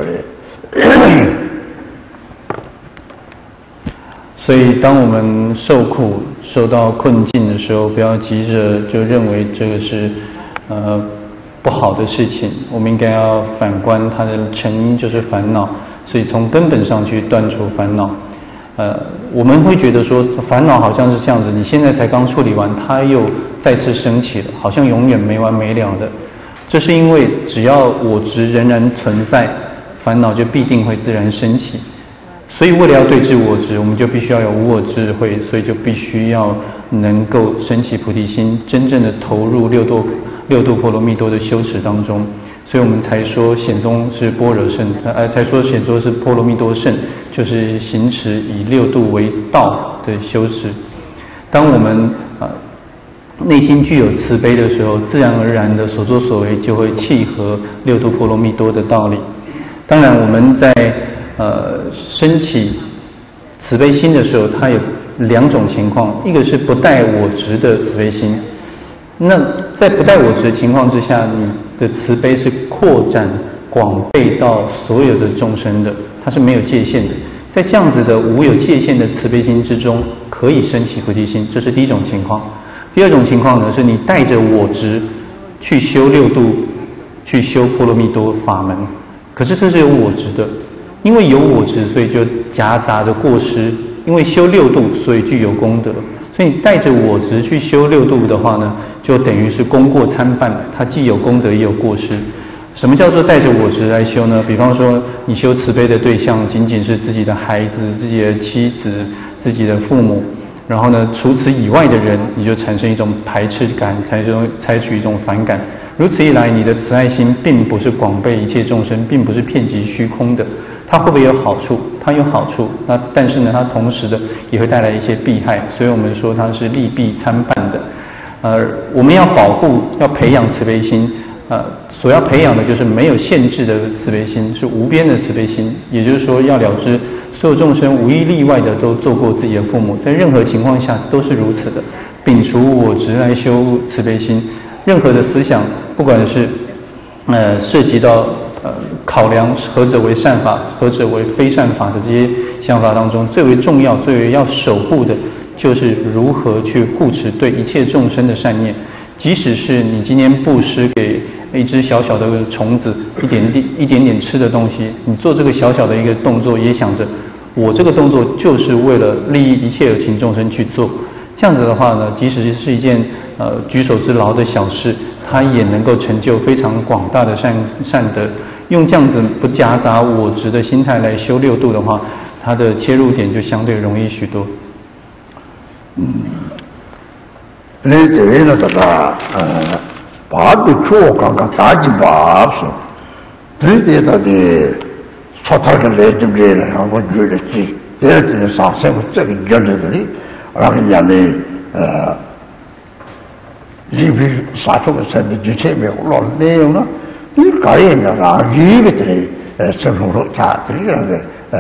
所以，当我们受苦、受到困境的时候，不要急着就认为这个是呃不好的事情。我们应该要反观它的成因就是烦恼，所以从根本上去断除烦恼。呃，我们会觉得说烦恼好像是这样子，你现在才刚处理完，它又再次升起了，好像永远没完没了的。这是因为只要我执仍然存在，烦恼就必定会自然升起。 所以，为了要对治我执，我们就必须要有无我智慧，所以就必须要能够升起菩提心，真正的投入六度六度波罗蜜多的修持当中。所以我们才说显宗是般若圣，呃，才说显宗是波罗蜜多圣，就是行持以六度为道的修持。当我们啊、呃、内心具有慈悲的时候，自然而然的所作所为就会契合六度波罗蜜多的道理。当然，我们在 呃，升起慈悲心的时候，它有两种情况，一个是不带我执的慈悲心。那在不带我执的情况之下，你的慈悲是扩展广倍到所有的众生的，它是没有界限的。在这样子的无有界限的慈悲心之中，可以升起菩提心，这是第一种情况。第二种情况呢，是你带着我执去修六度，去修波罗蜜多法门，可是这是有我执的。 因为有我执，所以就夹杂着过失；因为修六度，所以具有功德。所以你带着我执去修六度的话呢，就等于是功过参半，它既有功德也有过失。什么叫做带着我执来修呢？比方说，你修慈悲的对象仅仅是自己的孩子、自己的妻子、自己的父母，然后呢，除此以外的人，你就产生一种排斥感，采取采取一种反感。如此一来，你的慈爱心并不是广被一切众生，并不是遍及虚空的。 它会不会有好处？它有好处，那但是呢，它同时的也会带来一些弊害，所以我们说它是利弊参半的。呃，我们要保护、要培养慈悲心，呃，所要培养的就是没有限制的慈悲心，是无边的慈悲心。也就是说，要了知所有众生无一例外的都做过自己的父母，在任何情况下都是如此的。摒除我执来修慈悲心，任何的思想，不管是呃涉及到 呃，考量何者为善法，何者为非善法的这些想法当中，最为重要、最为要守护的，就是如何去护持对一切众生的善念。即使是你今天布施给一只小小的虫子一点点、一点点吃的东西，你做这个小小的一个动作，也想着我这个动作就是为了利益一切有情众生去做。这样子的话呢，即使是一件呃举手之劳的小事，它也能够成就非常广大的善善德。 用这样子不夹杂我执的心态来修六度的话，它的切入点就相对容易许多。 嗯，那这边呢，这个呃，把的做刚刚打击把手，这点他的说他的来这边呢，我觉得这第二天上山我这个觉得这里，让人家呢呃，里边杀出个身体之前没有老内容了。 이 가에는 아기들이 선호로 다 들이는데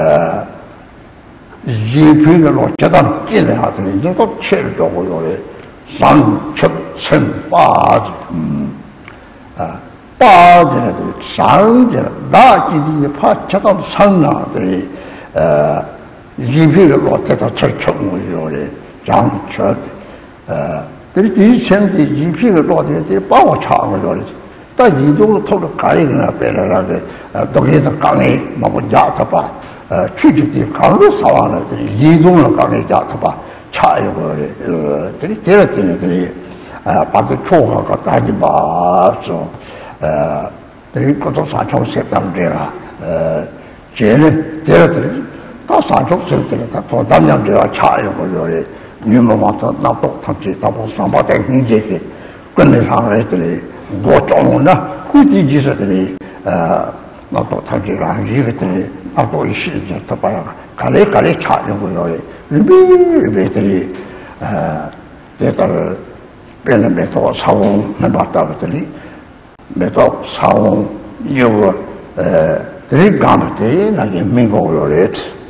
어 이비는 어쩌다 끼네 하더니 이제 또 체를 두고 요래 상첩선 빠지 음아 빠지는 상제는 나기들이 파쳐다 상나들이 어 이비를 어쩌다 철청고 요래 장철 어 들이 뒤천데 이비를 어디에 빠고 차고 요래 但你如果透过感应呢，别人那个呃，东西的感应，那么压他把呃，具体的感应啥玩意儿，这里移动的感应压他把差一个的呃，这里第二点呢，这里呃，把这错个个大鸡巴说呃，这里各种三重线当这啦，呃，这呢第二点，到三重线这里，他做当然就要差一个的，你们往这那不他这他不上把在经济的，跟得上来这里。 我找呢，估计就是这里呃， 나도 타지랑 이것들이 나도 이시죠. 또 봐야 갈래 갈래 찾는 거요. 리비리비들이 아 대가를 빼는 메토 사원 해봤다 그랬더니 메토 사원 요거 에 들이 가면때 나게 민고를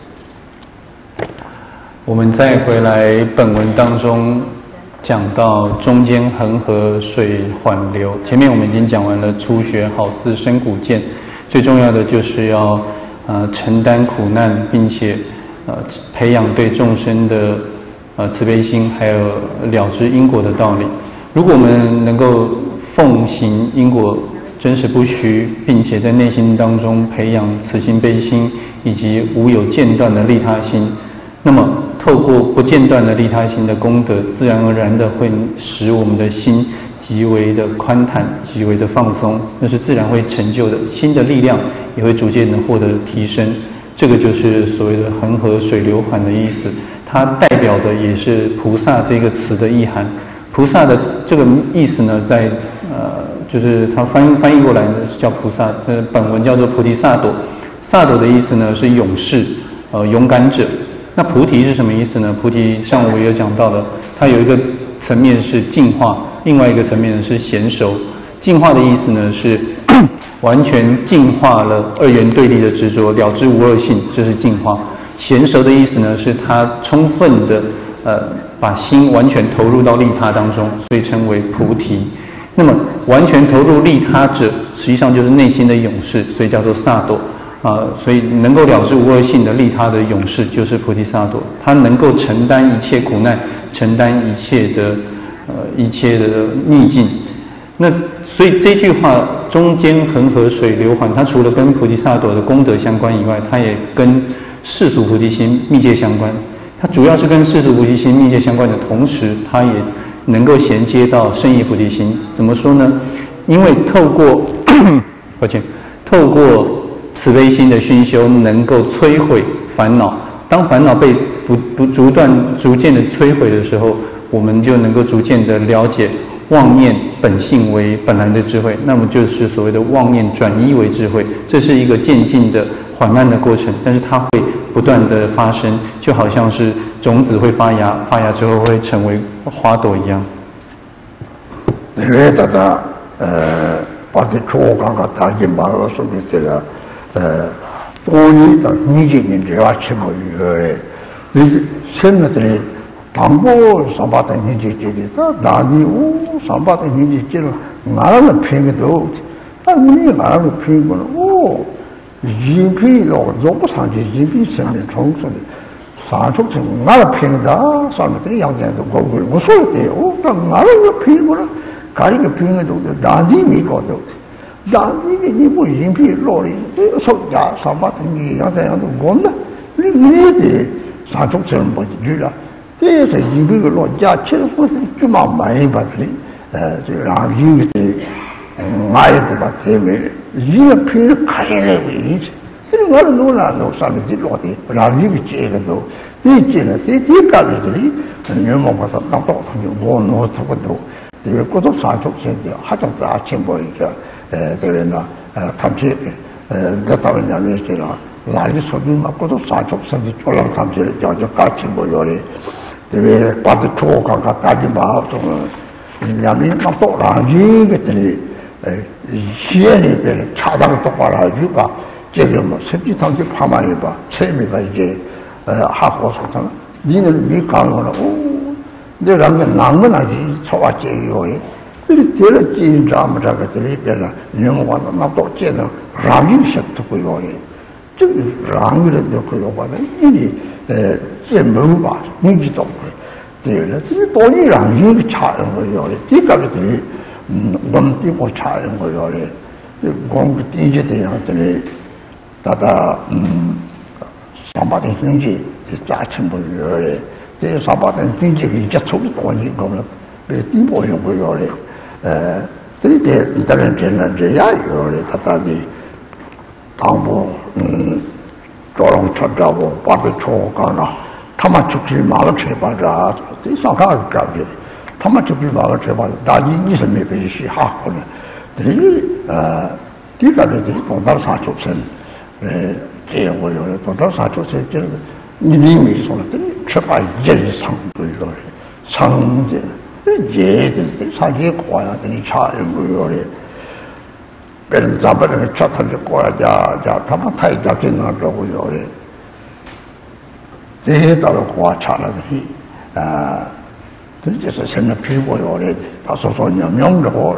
我们再回来本文当中讲到中间恒河水缓流，前面我们已经讲完了初学好似深谷剑，最重要的就是要呃承担苦难，并且呃培养对众生的呃慈悲心，还有了知因果的道理。如果我们能够奉行因果真实不虚，并且在内心当中培养慈心悲心以及无有间断的利他心，那么透过不间断的利他心的功德，自然而然的会使我们的心极为的宽坦，极为的放松，那是自然会成就的，心的力量也会逐渐的获得提升。这个就是所谓的恒河水流缓的意思，它代表的也是菩萨这个词的意涵。菩萨的这个意思呢，在呃就是它翻译翻译过来呢是叫菩萨，呃本文叫做菩提萨埵。萨埵的意思呢是勇士，呃勇敢者。那菩提是什么意思呢？菩提上我也有讲到了，它有一个层面是净化，另外一个层面是娴熟。净化的意思呢是完全净化了二元对立的执着，了知无二性，这是净化。娴熟的意思呢是它充分的呃把心完全投入到利他当中，所以称为菩提。那么完全投入利他者，实际上就是内心的勇士，所以叫做萨埵。啊，所以能够了知无二性的利他的勇士就是菩提萨埵，他能够承担一切苦难，承担一切的呃一切的逆境。那所以这句话中间恒河水流缓，它除了跟菩提萨埵的功德相关以外，它也跟世俗菩提心密切相关。它主要是跟世俗菩提心密切相关的同时，它也能够衔接到圣意菩提心。怎么说呢？因为透过抱歉，透过慈悲心的熏修能够摧毁烦恼，当烦恼被不不逐段逐渐的摧毁的时候，我们就能够逐渐的了解妄念本性为本来的智慧，那么就是所谓的妄念转依为智慧。这是一个渐进的缓慢的过程，但是它会不断的发生，就好像是种子会发芽，发芽之后会成为花朵一样。 因为大家呃把这初刚刚打进马路上面去了。呃，多年的年轻人只要吃不鱼，你现在的当过上班的年纪节的，他哪里哦上班的年纪节了，哪能骗个头？但你哪能骗过了？哦，人品了，做不上去，人品上面充足的，上出去哪能骗个头？上面这样子都搞过，我说的哦，但哪能骗过了？搞一个骗个头的，哪里没搞到的？让你你不人品落的，这说呀，上班的你要这样的我们，你你得上出去不去了，这是人品的落家，其实说是就嘛买吧的，呃，就让人的买的吧，对没的，人品看来为止，这我们弄了弄上面去落的，让人的这个都，这这呢，这这干的这里，你们把它当到他就我弄差不多，因为各种上出去的，还种杂情况一个。呃，这个呢，呃，他们这，呃，那当然讲那些了，哪里说明嘛？各种上出甚至做了他们这里讲就感情不要的，对不对？把这错刚刚打进马中了，两边那多了一个这里，呃，县里边的恰当的话了，就把这个嘛，实际上就旁边一把，前面把一些，呃，还好说他们，你那里没讲过了，哦，那两个男的那就吵啊这个的。这里得了紧张嘛，这个这里边呢，人我那到见到让人些都不要的，这个让人都不要把的，因为呃见没吧，你知道不？对了，这个到底让人个差人不要的，这个这里，嗯，我们对我差人不要的，这我们第一这样这里，大家嗯，上班的经济是家庭不要的，这上班的经济给接触的多年够了，被低保用不要的。呃，这里的当然真的这样有的，他到底当不嗯，做了出招不，把这错干了，他们出去马路车把这这上看搞的，他们出去马路车把，大家你是没被洗哈过的，这里呃，第 기가들이 돈달 사주선 에 개고요 돈달 사주선 저 니님이 손을 쳐봐 예상도요 상제 예들 사지 고야 되니 차이고요 벨 잡아는 차탈 고야자 자 타마 타이 잡지나 그러고요 대다로 고아 차라니 아 그래서 생각 필요고요 다소 소년 명도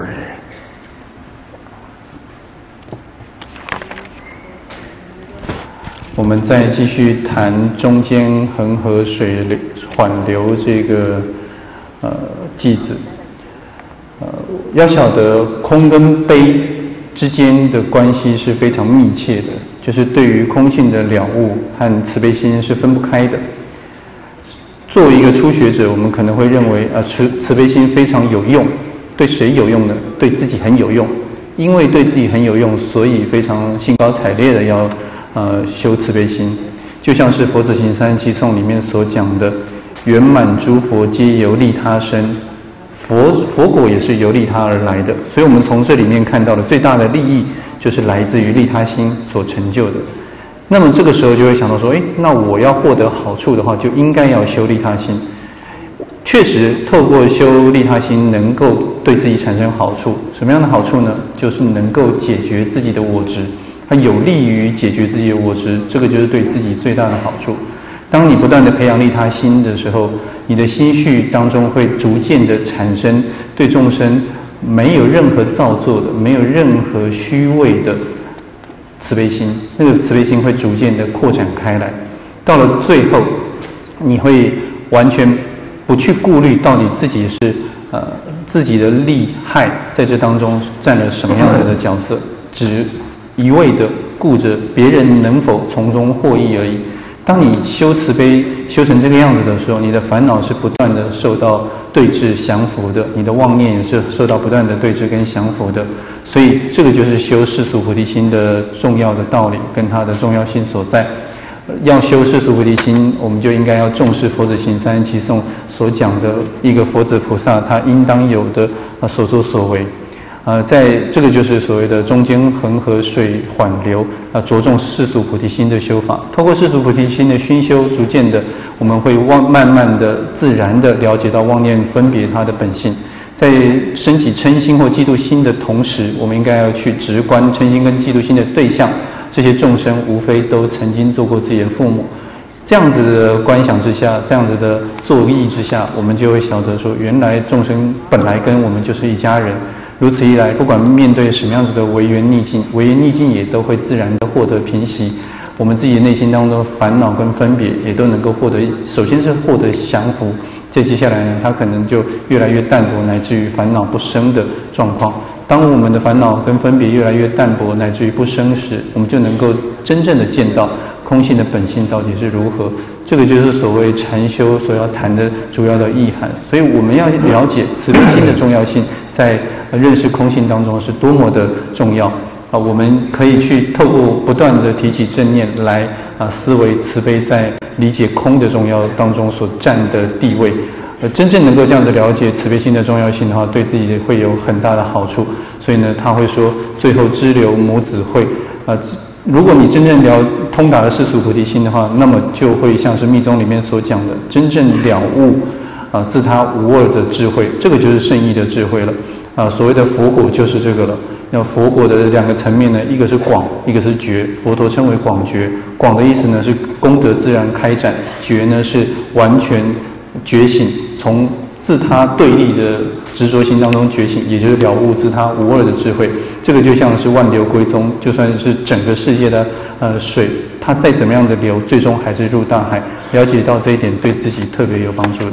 我们再继续谈中间恒河水流缓流这个呃句子。呃，要晓得空跟悲之间的关系是非常密切的，就是对于空性的了悟和慈悲心是分不开的。作为一个初学者，我们可能会认为啊，慈慈悲心非常有用，对谁有用呢？对自己很有用，因为对自己很有用，所以非常兴高采烈的要。呃，修慈悲心，就像是《佛子行三十七颂》里面所讲的，圆满诸佛皆由利他生，佛佛果也是由利他而来的。所以我们从这里面看到的最大的利益，就是来自于利他心所成就的。那么这个时候就会想到说，诶，那我要获得好处的话，就应该要修利他心。确实，透过修利他心，能够对自己产生好处。什么样的好处呢？就是能够解决自己的我执。它有利于解决自己的我执，这个就是对自己最大的好处。当你不断的培养利他心的时候，你的心绪当中会逐渐的产生对众生没有任何造作的、没有任何虚伪的慈悲心，那个慈悲心会逐渐的扩展开来。到了最后，你会完全不去顾虑到底自己是呃自己的利害在这当中占了什么样子的角色，只一味的顾着别人能否从中获益而已。当你修慈悲修成这个样子的时候，你的烦恼是不断的受到对治降服的，你的妄念也是受到不断的对治跟降服的。所以这个就是修世俗菩提心的重要的道理跟它的重要性所在。要修世俗菩提心，我们就应该要重视佛子行三十七颂所讲的一个佛子菩萨他应当有的啊所作所为。呃，在这个就是所谓的中间恒河水缓流啊，着重世俗菩提心的修法。透过世俗菩提心的熏修，逐渐的我们会忘慢慢的、自然的了解到妄念分别它的本性。在升起嗔心或嫉妒心的同时，我们应该要去直观嗔心跟嫉妒心的对象。这些众生无非都曾经做过自己的父母。这样子的观想之下，这样子的作意之下，我们就会晓得说，原来众生本来跟我们就是一家人。如此一来，不管面对什么样子的违缘逆境，违缘逆境也都会自然的获得平息。我们自己内心当中的烦恼跟分别也都能够获得，首先是获得降服，再接下来呢，它可能就越来越淡薄，乃至于烦恼不生的状况。当我们的烦恼跟分别越来越淡薄，乃至于不生时，我们就能够真正的见到空性的本性到底是如何。这个就是所谓禅修所要谈的主要的意涵。所以我们要了解慈悲心的重要性，在认识空性当中是多么的重要啊！我们可以去透过不断的提起正念来啊思维慈悲在理解空的重要当中所占的地位。呃，真正能够这样子了解慈悲心的重要性的话，对自己会有很大的好处。所以呢，他会说最后支流母子会啊。如果你真正了通达了世俗菩提心的话，那么就会像是密宗里面所讲的，真正了悟啊自他无二的智慧，这个就是圣意的智慧了啊。所谓的佛果就是这个了。那佛果的两个层面呢，一个是广，一个是觉。佛陀称为广觉，广的意思呢是功德自然开展，觉呢是完全觉醒，从自他对立的执着心当中觉醒，也就是了悟自他无二的智慧。这个就像是万流归宗，就算是整个世界的呃水，它再怎么样的流，最终还是入大海。了解到这一点，对自己特别有帮助的。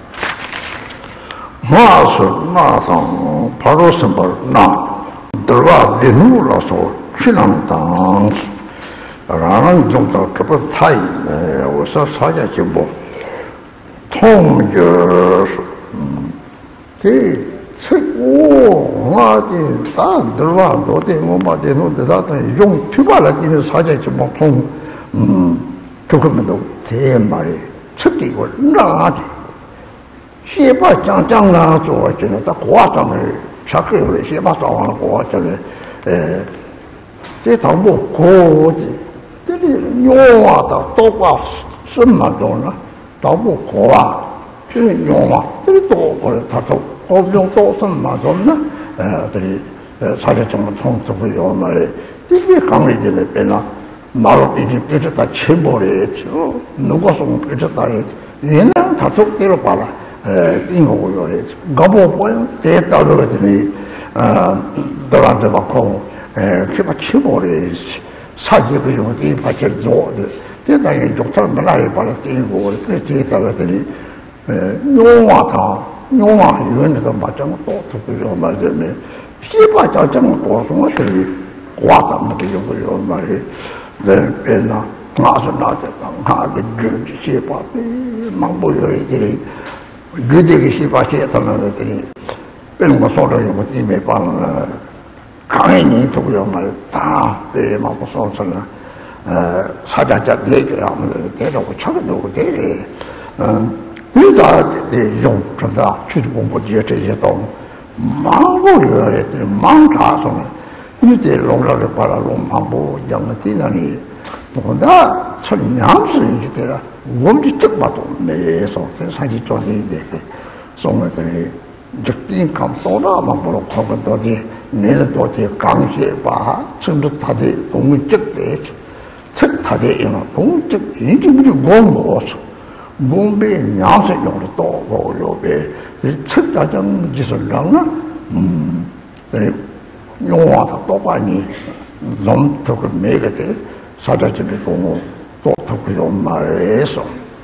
马是马上巴罗什么那德瓦林木老说去能当，然后用到这不菜呃，我说啥叫进步？通就是嗯，对。책 오, 아디, 다 들어와, 너대, 뭐, 마대, 너대, 다, 용, 튜발라지는 사자지, 뭐, 통, 음, 그거면도 대말이, 척기, 이걸, 나디. 시바, 짱짱, 나, 좋아했잖아. 다 고아장을, 작게, 그래, 시바, 싸워는 고아장을, 에, 这头部国际，这里用啊的多过什么种呢？头部国啊，这里用啊，这里多过了，他说国用多什么种呢？呃，这里呃，差点怎么从这个用嘛嘞？这里刚里的那边啊，马路边边别是他全部嘞，就如果说别是他嘞，原来他做这个罢了。呃，英国有嘞，搞不好这到了这里，呃，到了这把空，呃，去把全部的三几个用的把去做的，这当然就专门来把它英国的，这到了这里，呃，用啊它，用啊用那个把这么多出去用嘛这里，批把这这么多什么这里，挂咱们的用不用嘛的，人人呐，拿着拿着当拿个纸些把的，忙不有这里。具体的细胞写他们的这里，被我说的有个地没办了，刚一年左右嘛，大被嘛不说成了，呃，大家家这个样子，这个我差不多这里，嗯，你咋的用什么去公布这这些东西，忙不了的，忙啥什么？你这弄了的把它弄忙不，养个地那里，我那从粮食人就对了。我们就这么多没说，这上去做的那个，送到这里，就点讲多了嘛，不能看不到的，你的多的钢铁吧，甚至他的工具的，这他的用工具已经就我模式，我们粮食用的多，我有呗，这这家讲就是人啊，嗯，这用完它多半年，人都个每个的，啥叫这个动物。多头用马来说，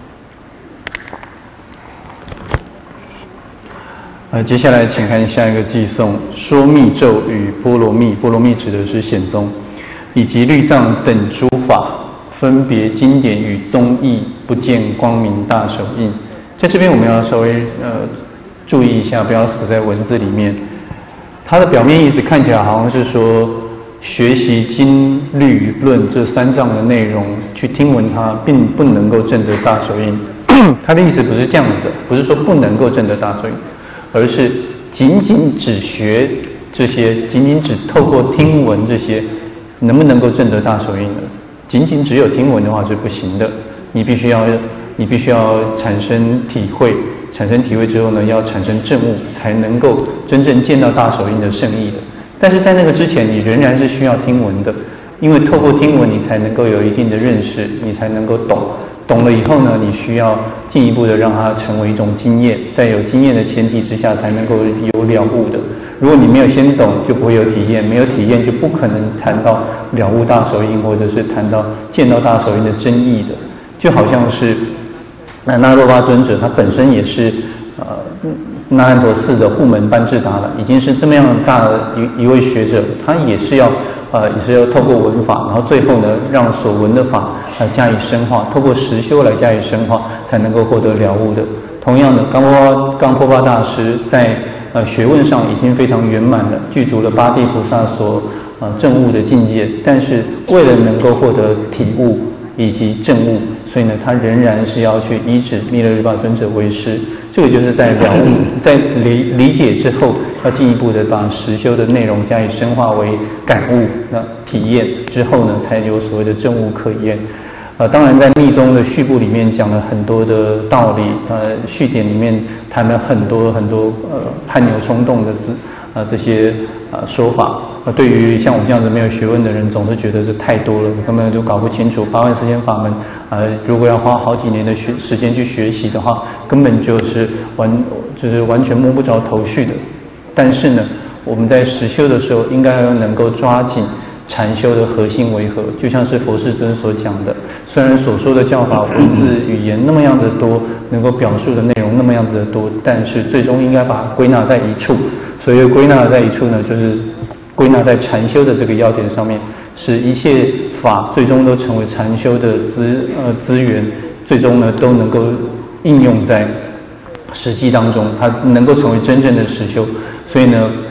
呃，接下来请看下一个寄颂：说密咒与波罗蜜，波罗蜜指的是显宗，以及律藏等诸法，分别经典与宗义，不见光明大手印。在这边我们要稍微呃注意一下，不要死在文字里面。它的表面意思看起来好像是说，学习经律论这三藏的内容，去听闻它，并不能够证得大手印。他的意思不是这样的，不是说不能够证得大手印，而是仅仅只学这些，仅仅只透过听闻这些，能不能够证得大手印呢？仅仅只有听闻的话是不行的，你必须要，你必须要产生体会，产生体会之后呢，要产生证悟，才能够真正见到大手印的圣意的。但是在那个之前，你仍然是需要听闻的，因为透过听闻，你才能够有一定的认识，你才能够懂。懂了以后呢，你需要进一步的让它成为一种经验，在有经验的前提之下，才能够有了悟的。如果你没有先懂，就不会有体验，没有体验就不可能谈到了悟大手印，或者是谈到见到大手印的真意的。就好像是那那洛巴尊者，他本身也是呃那烂陀寺的护门班智达了，已经是这么样大的一一位学者，他也是要呃也是要透过闻法，然后最后呢让所闻的法呃加以深化，透过实修来加以深化，才能够获得了悟的。同样的，冈波冈波巴大师在呃学问上已经非常圆满了，具足了八地菩萨所呃证悟的境界，但是为了能够获得体悟以及证悟，所以呢，他仍然是要去依止弥勒日巴尊者为师。这个就是在了悟、在理理解之后，要进一步的把实修的内容加以深化为感悟、那体验之后呢，才有所谓的证悟可言。呃，当然在密宗的序部里面讲了很多的道理，呃，序典里面谈了很多很多呃汗牛充栋的字。呃，这些呃说法，呃，对于像我这样子没有学问的人，总是觉得是太多了，根本就搞不清楚。八万四千法门，呃，如果要花好几年的学时间去学习的话，根本就是完就是完全摸不着头绪的。但是呢，我们在实修的时候，应该要能够抓紧禅修的核心为何，就像是佛世尊所讲的，虽然所说的教法文字语言那么样子多，能够表述的内容那么样子的多，但是最终应该把它归纳在一处。所谓归纳在一处呢，就是归纳在禅修的这个要点上面，使一切法最终都成为禅修的资呃资源，最终呢都能够应用在实际当中，它能够成为真正的实修。所以呢，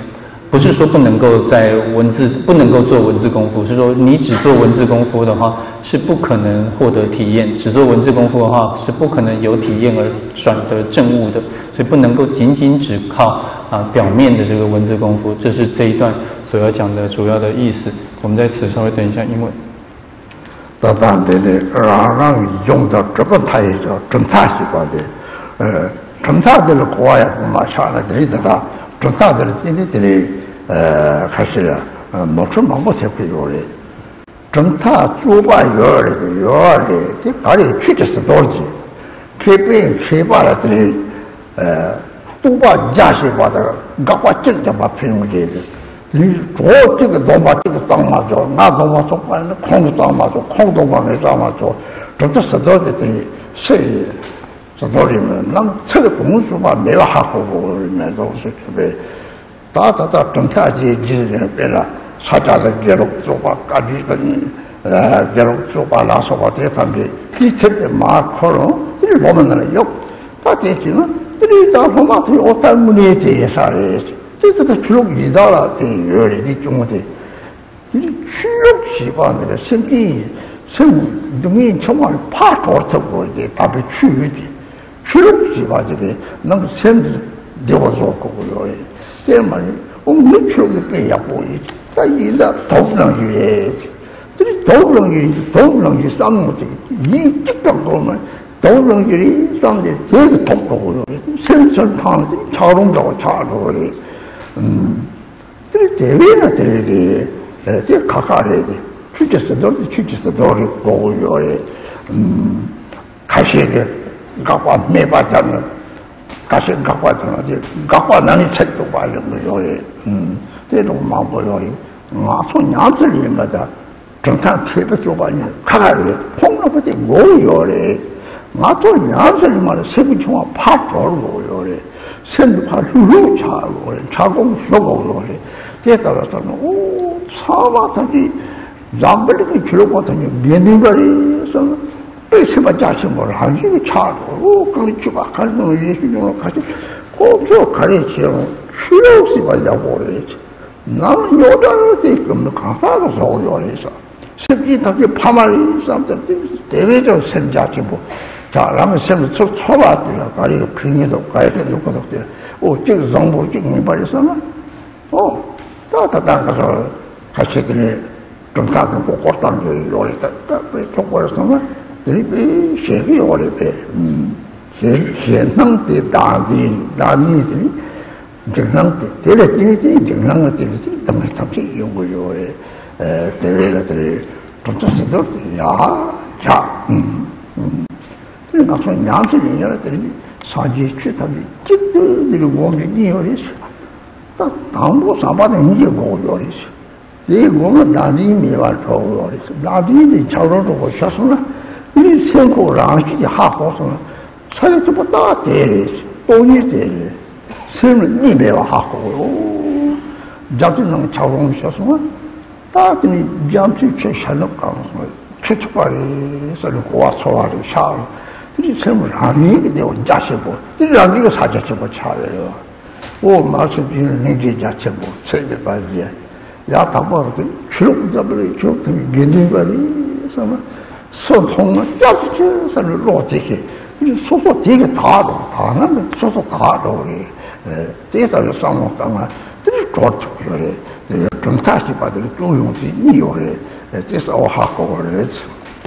不是说不能够在文字不能够做文字功夫，是说你只做文字功夫的话是不可能获得体验，只做文字功夫的话是不可能有体验而转得正悟的，所以不能够仅仅只靠啊表面的这个文字功夫，这是这一段所要讲的主要的意思。我们在此稍微等一下，因为那当然的，让让用到这个台叫侦查习惯的，呃，侦查的国呀，我们下来这里的啦，侦查的这里这里。呃，开始了，呃，没出毛不才会有的，侦查主办有的有的，这把你去的是多少？开边开把了这里，呃，都把家些把这个，搞把真的把平衡这的，你做这个东把这个脏嘛做，那东把做把那空的脏嘛做，空东把没脏嘛做，这这是多的这里，谁是多里面，那这个公司吧没有哈口里面都是准备。大大大侦查局几人别了，他家的记录做把家里的呃记录做把拉说把这他们的这的马可能这里我们那里有，他这些呢，这里当初嘛对我单木的这些啥的，这这个记录遇到了这有的这种的，这里记录习惯那个身体生容易充满怕着头过的，特别区域的记录习惯这个那个身子留做过有的。这样嘛，我们没去的别也不会，但现在都不能去，这里都不能去，都不能去上面这个，一这个我们都不能去上的这个通路了，深深堂的茶龙道茶路的，嗯，这里这边呢，这里的呃，这卡卡的，去的是多的，去的是多的，高有的，嗯，开些的，搞把没把咱们。那些搞坏的，就搞坏那里程度吧，人们有的，嗯，这种嘛不有的。我从娘子里面的，正常开不做吧，你看看的，碰了不得我有的。我从娘子里面的生活情况怕着我有的，甚至怕路路差我的，差工学我有的。这到了说呢，哦，差嘛他的，咱们这个俱乐部他就面对着的什么。为什么家庭我还是个差的？我跟你去吧，看什么也许用看去，我做看的钱，去了是把家过来去。那么有的这个我们看啥的时候有的说，甚至他就怕嘛的，上的这这种身家进步，자 라면 셈을 쳐 쳐봤대요. 가리가 빙에도 가리가 놓고 덕대. 어, 저기 정보 지금 버렸잖아. 어, 따따따 가서 하시더니 좀 따고 꽃당 줄 요리다 왜 촉버렸잖아. 들이 쉐기 요리배. 음, 쉐 쉐낭대 다지 다니지. 정상대 대래 띠니 정상을 띠니 담을 탑시 요거 요에 에 대래들이 좀 쳤어도 야, 자, 음, 음. 그러니까 그 양심이 여러들이 사지 취탑이 찍들이 몸이 요리스 딱 당고 사바는 이제 뭐 요리스 이 몸은 나중에 미발 더 요리스 나중에 차로도 오셨으나 이 생고 랑시지 하고서는 살이 다 대리스 돈이 대리 세는 이매와 하고 잡지는 차로 오셨으나 다들 잠시 최선을 가면서 최초발이 서로 고아소화를 샤워 이 sem을 아니 되고 자세고 이 라기가 사자체고 차려요. 오 말씀드리는 행제 자체고 세배까지 야 답하거든. 주로 잡을 주로 견딘거리 서로 소통은 자체 서로 로테게 이 소소 되게 다도 다는 소소 다도 우리 에 대사를 상목당아 들이 좋고요. 좀 다시 받을 조용히 이요래 대사 하고 그래서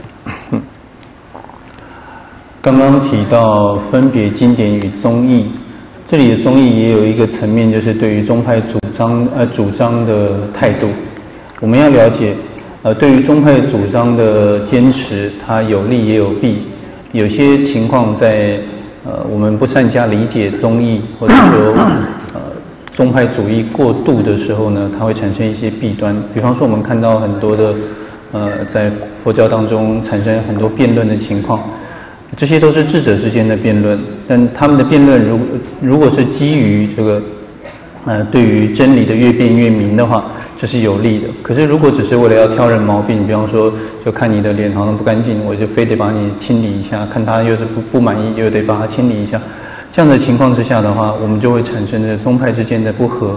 刚刚提到分别经典与宗义，这里的宗义也有一个层面，就是对于宗派主张呃主张的态度。我们要了解，呃，对于宗派主张的坚持，它有利也有弊。有些情况在呃我们不善加理解宗义，或者说呃宗派主义过度的时候呢，它会产生一些弊端。比方说，我们看到很多的呃在佛教当中产生很多辩论的情况。这些都是智者之间的辩论，但他们的辩论如如果是基于这个，呃，对于真理的越辩越明的话，这是有利的。可是如果只是为了要挑人毛病，比方说，就看你的脸好像不干净，我就非得把你清理一下；看他又是不不满意，又得把他清理一下。这样的情况之下的话，我们就会产生着宗派之间的不和，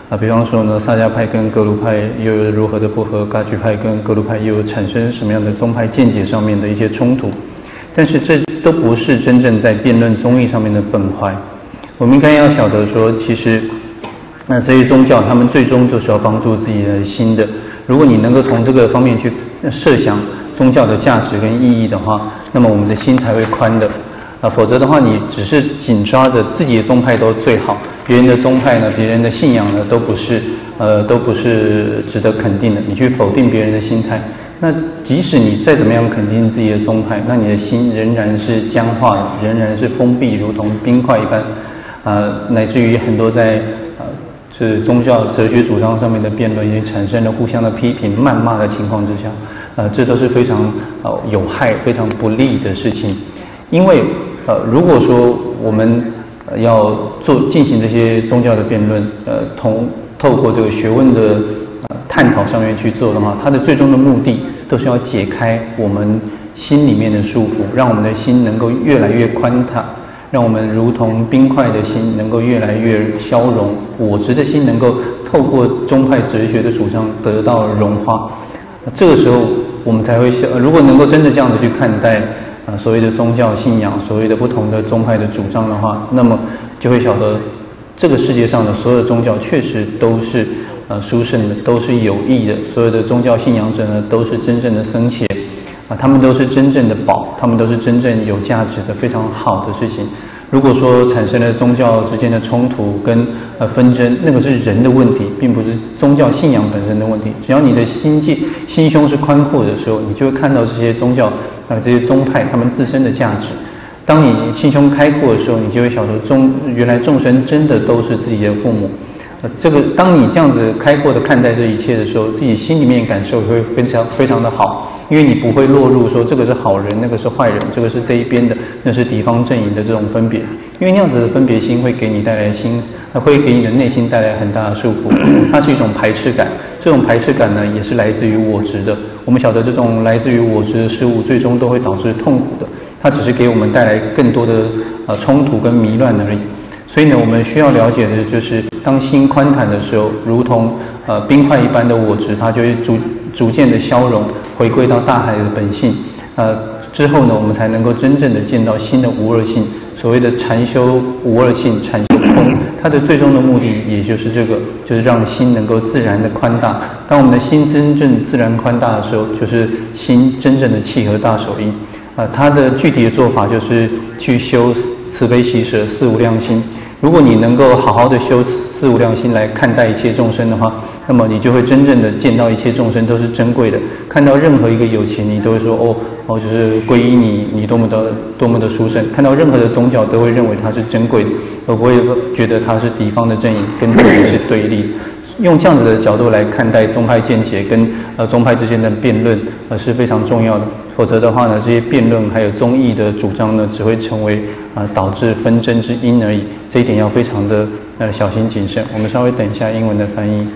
啊，比方说呢，萨迦派跟格鲁派又有如何的不合，噶举派跟格鲁派又有产生什么样的宗派见解上面的一些冲突，但是这都不是真正在辩论宗义上面的本怀。我们应该要晓得说，其实那这些宗教他们最终就是要帮助自己的心的。如果你能够从这个方面去设想宗教的价值跟意义的话，那么我们的心才会宽的。啊，否则的话，你只是紧抓着自己的宗派都最好，别人的宗派呢，别人的信仰呢，都不是，呃，都不是值得肯定的。你去否定别人的心态，那即使你再怎么样肯定自己的宗派，那你的心仍然是僵化的，仍然是封闭，如同冰块一般。啊，乃至于很多在呃，是宗教哲学主张上面的辩论，也产生了互相的批评、谩骂的情况之下，呃，这都是非常呃有害、非常不利的事情。因为呃，如果说我们呃要做进行这些宗教的辩论，呃，同透过这个学问的呃探讨上面去做的话，它的最终的目的都是要解开我们心里面的束缚，让我们的心能够越来越宽大。让我们如同冰块的心能够越来越消融，我执的心能够透过宗派哲学的主张得到融化。这个时候我们才会，如果能够真的这样子去看待呃所谓的宗教信仰，所谓的不同的宗派的主张的话，那么就会晓得这个世界上的所有的宗教确实都是呃殊胜的，都是有益的。所有的宗教信仰者呢，都是真正的僧伽。啊，他们都是真正的宝，他们都是真正有价值的、非常好的事情。如果说产生了宗教之间的冲突跟呃纷争，那个是人的问题，并不是宗教信仰本身的问题。只要你的心界、心胸是宽阔的时候，你就会看到这些宗教、呃这些宗派他们自身的价值。当你心胸开阔的时候，你就会晓得众原来众生真的都是自己的父母。呃，这个当你这样子开阔的看待这一切的时候，自己心里面感受会非常非常的好，因为你不会落入说这个是好人，那个是坏人，这个是这一边的，那是敌方阵营的这种分别。因为那样子的分别心会给你带来心，会给你的内心带来很大的束缚，它是一种排斥感。这种排斥感呢，也是来自于我执的。我们晓得这种来自于我执的事物，最终都会导致痛苦的。它只是给我们带来更多的呃冲突跟迷乱而已。所以呢，我们需要了解的就是，当心宽坦的时候，如同呃冰块一般的我执，它就会逐逐渐的消融，回归到大海的本性。呃，之后呢，我们才能够真正的见到新的无二性。所谓的禅修无二性、禅修空，它的最终的目的，也就是这个，就是让心能够自然的宽大。当我们的心真正自然宽大的时候，就是心真正的契合大手印。啊、呃，它的具体的做法就是去修慈悲喜舍四无量心。如果你能够好好的修四无量心来看待一切众生的话，那么你就会真正的见到一切众生都是珍贵的。看到任何一个有情，你都会说哦哦，就是皈依你，你多么的多么的殊胜。看到任何的宗教，都会认为它是珍贵的，而不会觉得它是敌方的阵营，跟自己是对立的。用这样子的角度来看待宗派见解跟呃宗派之间的辩论，呃是非常重要的。否则的话呢，这些辩论还有宗义的主张呢，只会成为啊、呃、导致纷争之因而已。这一点要非常的呃小心谨慎。我们稍微等一下英文的翻译。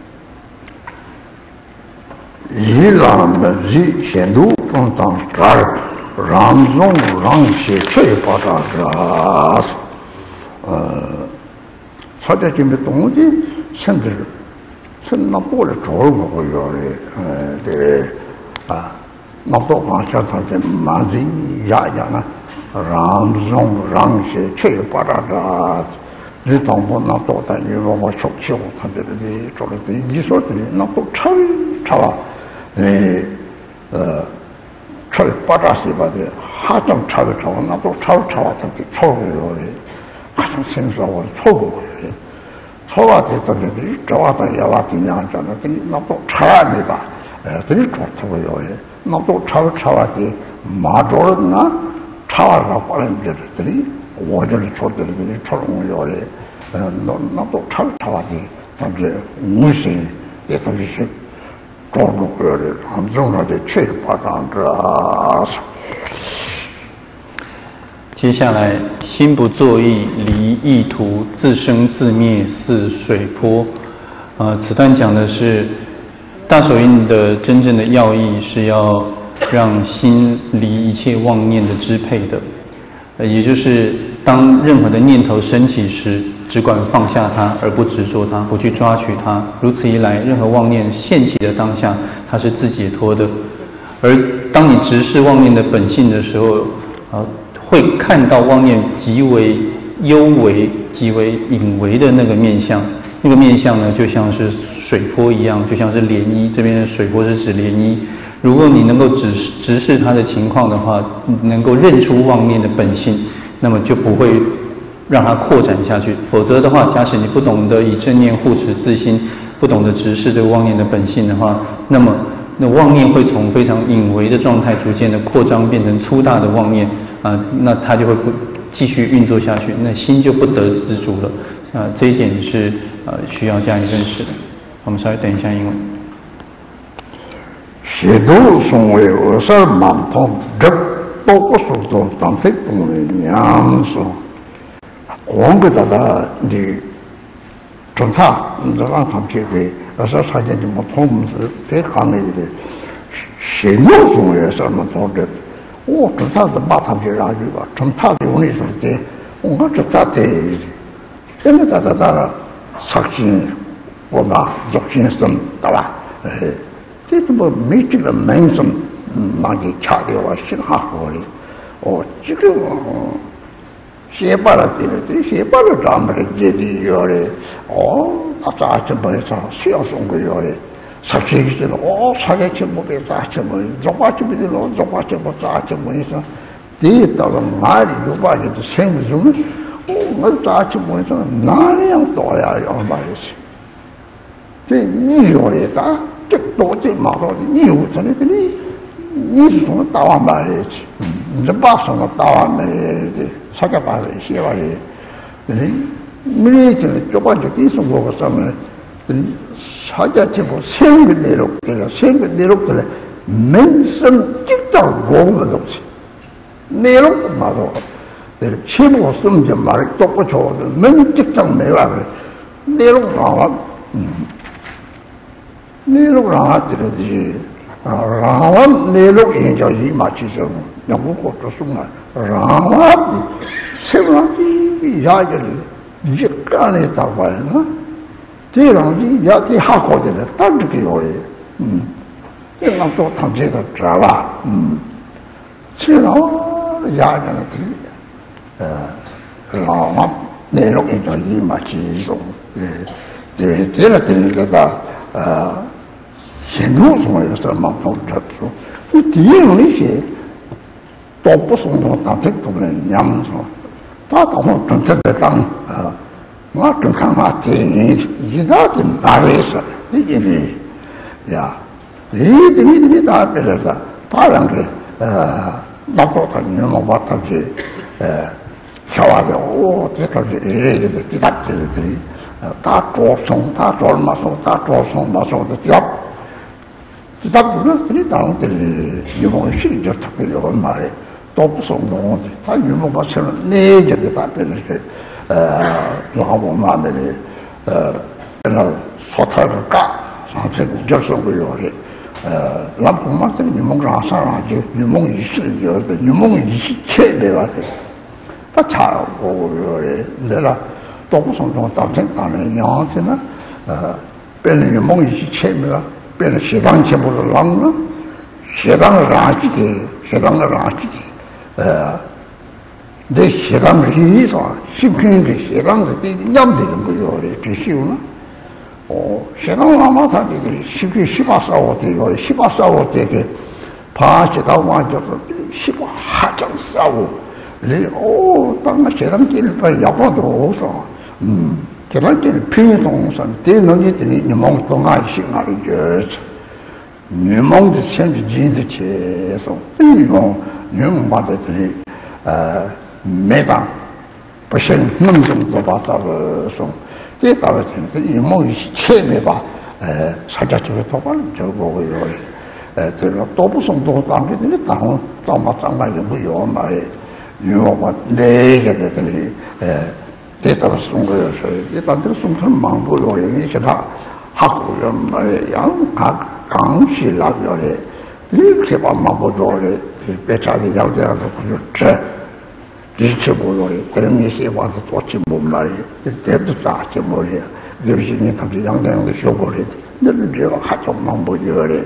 伊拉们是显度中当这儿让中让些吹把它是呃，他在这边东西甚至是那不了着不会有的呃对啊。那不光叫他的满地呀呀呢，让中让些吹把它是。你当不那多的，你说我手气他这里做的对，你说的那不吵吵啊，呃呃，吵巴扎西巴的，哈种吵的吵，那不吵吵啊，他就吵不了的，哈种心说我吵不了的，吵啊的这里的，这话的也话的样讲的，对，那不吵没吧？呃，对，吵吵不了的，那不吵吵啊的，马着人呢，吵啊把人家这里。我这里说的这里说荣耀的，嗯，那那都吵吵的，他们无心也他们是做不了的，他们重要的缺乏这样子。 接下来，心不作意，离意图，自生自灭，似水波。呃，此段讲的是大手印的真正的要义是要让心离一切妄念的支配的。呃，也就是当任何的念头升起时， 只管放下它，而不执着它，不去抓取它。如此一来，任何妄念现起的当下，它是自解脱的。而当你直视妄念的本性的时候，啊，会看到妄念极为幽微、极为隐微的那个面相。那个面相呢，就像是水波一样，就像是涟漪。这边的水波是指涟漪。如果你能够直直视它的情况的话，能够认出妄念的本性，那么就不会让它扩展下去。否则的话，假使你不懂得以正念护持自心，不懂得直视这个妄念的本性的话，那么那妄念会从非常隐微的状态逐渐的扩张，变成粗大的妄念啊，那它就会不继续运作下去，那心就不得自主了啊。这一点是呃需要加以认识的。我们稍微等一下英文。 写读从为二十万通这都不属于当地中的样素，光个大家的政策，你这让他们去给二十三年就没通是这行业的写读从为二十万通这，我政策是把他们去让去吧，政策的问题是的，我这咋的，因为咋咋咋实行我们做先生对吧？哎。这怎么没这个门生，那就掐掉我心哈好的，哦，这个写罢了的了，这写罢了咱们的接地要的，哦，那咋怎么样？需要送给要的，实际是了，哦，啥也全部给咋怎么？做法就不得了，做法就不咋怎么样？第到了哪里有把就是生不中了，哦，我咋怎么样？哪样多呀？要买的去，这你要的咋？这多这马上的，你有这里这里，你是从大碗买的去，嗯，你这把什么大碗买的，啥个把的，写完的，这里没人这里就把这地送过上面，嗯，啥叫这个三个内容，这个三个内容的嘞，门生接到我们东西，内容嘛说，这个全部什么就买都不错的，门接到没完的，内容好，嗯。内陆上这个是啊，然后内陆也叫一马其实，要不过这什么，然后的什么的下去的，一个人咋办呢？这样的要这下过的了，当这个有的，嗯，这样做他这个知道吧？嗯，这样下去的，呃，然后内陆也叫一马其实，呃，这这个这个的呃。写读从有什么不着处？你第一种那些都不送到当地都能娘说，他当我真正的当啊，我真看他电影，一那的哪回事？你这是呀，你这你你打别人的，当然的呃，那个他你们把他去呃，小娃子哦，这他是这个这他这这里呃，他做送他做了嘛送他做送嘛送的掉。这不呢？这里当然的，有某些人就特别有买，都不送东的。他有某个成了那个的那边那个，呃，然后我们那里，呃，那说他的干，上这就是会有的，呃，那不嘛这个有某上上上就有某一些有的有某一些切的了的，他差我有的，那了都不送东，当真当然样子呢，呃，别人有某一些切的了。变成西藏全部是狼了，西藏是垃圾的，西藏是垃圾的，呃，在西藏的意义上，西平的西藏的对两的人不要的退休了，哦，西藏喇嘛他这个西平西巴沙沃这个西巴沙沃这个，爬西藏嘛就是西巴哈江沙沃，你哦，当个西藏这里边要不多少，嗯。这个就是平松上，对农业这里你们东岸西岸的就是，你们的现在经济接受，你们你们把在这里呃没当不行，农种都把到了送，这到了这里你们一些钱没把呃参加就是多半就不会有的，呃这个多不送多当给这里当当嘛当嘛就不有嘛的，你们把那个在这里呃。这到送过去，这到这个送他忙不了的，你说他还好人嘛样，他刚起来了的，你去把忙不着的，别查的要这样子就这， 뒤쳐보더니 그런 게 와서 좋지 못 말이야. 대도 싸지 뭐야. 열심히 갑자기 양양도 쇼고래. 너는 제가 하정만 보지 그래.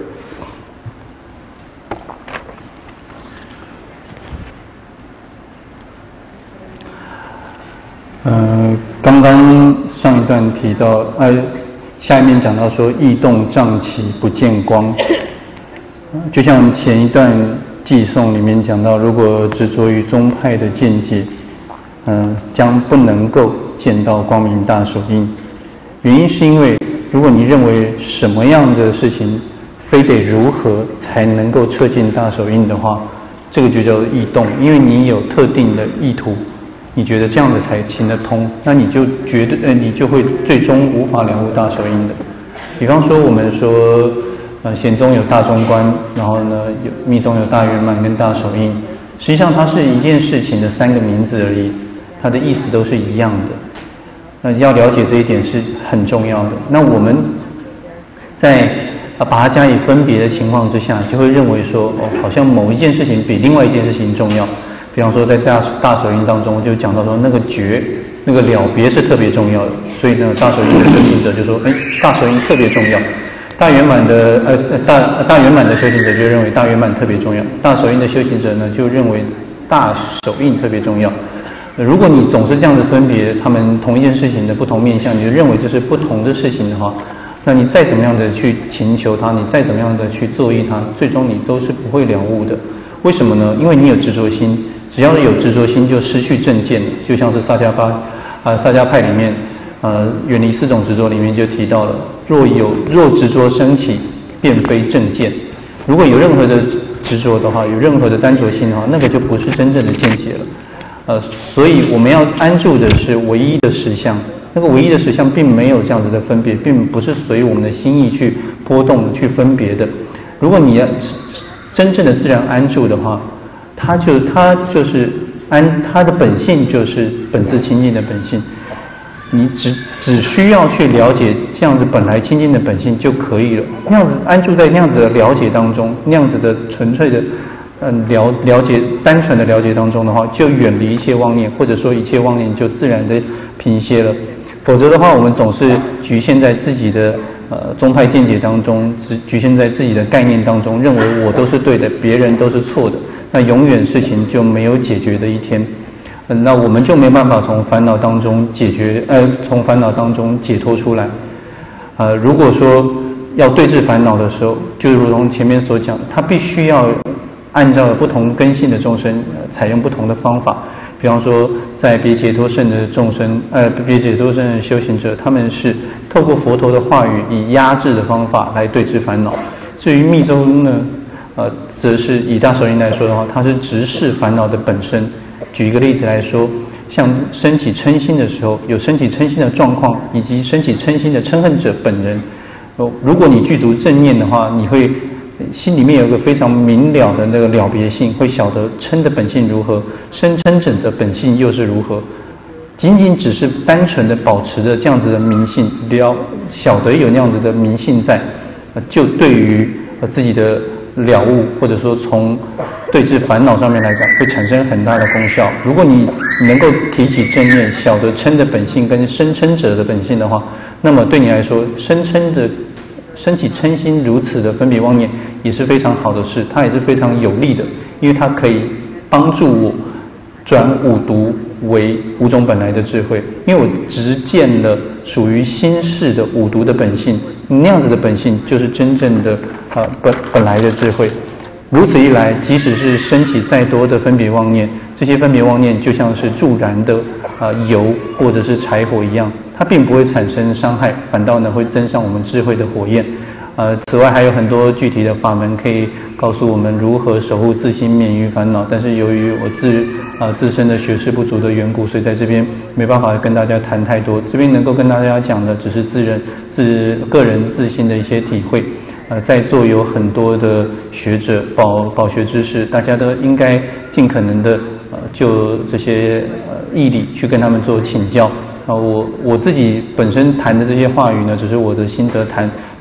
呃，刚刚上一段提到，呃，下面讲到说异动障起不见光，就像前一段偈颂里面讲到，如果执着于宗派的见解，嗯、呃，将不能够见到光明大手印。原因是因为，如果你认为什么样的事情非得如何才能够彻进大手印的话，这个就叫做异动，因为你有特定的意图。你觉得这样子才行得通，那你就觉得呃，你就会最终无法了悟大手印的。比方说，我们说，呃，显宗有大中观，然后呢，有密宗有大圆满跟大手印，实际上它是一件事情的三个名字而已，它的意思都是一样的。那要了解这一点是很重要的。那我们在啊把它加以分别的情况之下，就会认为说，哦，好像某一件事情比另外一件事情重要。比方说，在大大手印当中，就讲到说那个觉、那个了别是特别重要的，所以呢，大手印的修行者就说，哎，大手印特别重要。大圆满的呃大大圆满的修行者就认为大圆满特别重要，大手印的修行者呢就认为大手印特别重要。如果你总是这样子分别他们同一件事情的不同面向，你就认为这是不同的事情的话，那你再怎么样的去勤求它，你再怎么样的去作意它，最终你都是不会了悟的。为什么呢？因为你有执着心。只要有执着心，就失去正见，就像是萨迦派，呃，萨迦派里面，呃，远离四种执着里面就提到了，若有若执着升起，便非正见。如果有任何的执着的话，有任何的单着心的话，那个就不是真正的见解了。呃，所以我们要安住的是唯一的实相，那个唯一的实相并没有这样子的分别，并不是随我们的心意去波动、去分别的。如果你要真正的自然安住的话，它就它就是安，它的本性就是本自清净的本性。你只只需要去了解这样子本来清净的本性就可以了。那样子安住在那样子的了解当中，那样子的纯粹的嗯了了解单纯的了解当中的话，就远离一切妄念，或者说一切妄念就自然的平息了。否则的话，我们总是局限在自己的呃宗派见解当中，只局限在自己的概念当中，认为我都是对的，别人都是错的。那永远事情就没有解决的一天，嗯，那我们就没办法从烦恼当中解决，呃，从烦恼当中解脱出来。呃，如果说要对治烦恼的时候，就如同前面所讲，他必须要按照不同根性的众生，呃，采用不同的方法。比方说，在别解脱圣的众生，呃，别解脱圣的修行者，他们是透过佛陀的话语，以压制的方法来对治烦恼。至于密宗呢？呃，则是以大手印来说的话，它是直视烦恼的本身。举一个例子来说，像升起嗔心的时候，有升起嗔心的状况，以及升起嗔心的嗔恨者本人。哦，如果你具足正念的话，你会心里面有一个非常明了的那个了别性，会晓得嗔的本性如何，生嗔者的本性又是如何。仅仅只是单纯的保持着这样子的明性，了晓得有那样子的明性在，呃，就对于呃自己的了悟，或者说从对治烦恼上面来讲，会产生很大的功效。如果你能够提起正念，晓得嗔的本性跟生嗔者的本性的话，那么对你来说，生嗔的升起嗔心如此的分别妄念，也是非常好的事，它也是非常有利的，因为它可以帮助我转五毒为五种本来的智慧，因为我直见了属于心事的五毒的本性，那样子的本性就是真正的呃本本来的智慧。如此一来，即使是升起再多的分别妄念，这些分别妄念就像是助燃的呃油或者是柴火一样，它并不会产生伤害，反倒呢会增上我们智慧的火焰。呃，此外还有很多具体的法门可以告诉我们如何守护自心免于烦恼，但是由于我自呃自身的学识不足的缘故，所以在这边没办法跟大家谈太多。这边能够跟大家讲的只是自人自个人自心的一些体会。呃，在座有很多的学者饱饱学知识，大家都应该尽可能的呃就这些呃义理去跟他们做请教。啊、呃，我我自己本身谈的这些话语呢，只是我的心得谈。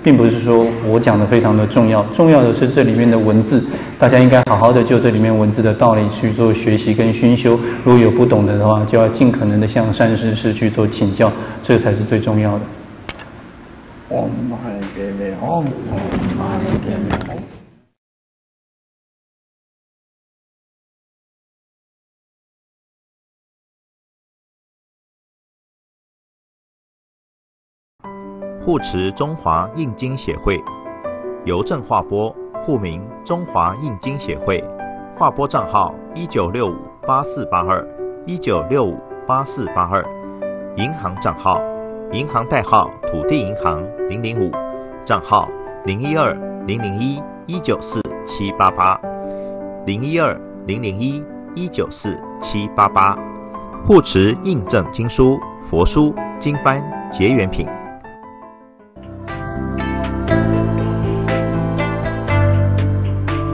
并不是说我讲的非常的重要，重要的是这里面的文字，大家应该好好的就这里面文字的道理去做学习跟熏修。如果有不懂的的话，就要尽可能的向善知识去做请教，这才是最重要的。 Om Mani Padme Hum, Om Mani Padme Hum. 《护持中华印经协会》邮政划拨，户名中华印经协会，划拨账号一九六五八四八二一九六五八四八二，银行账号银行代号土地银行零零五，账号零一二零零一一九四七八八零一二零零一一九四七八八。护持印证经书、佛书、经幡、结缘品。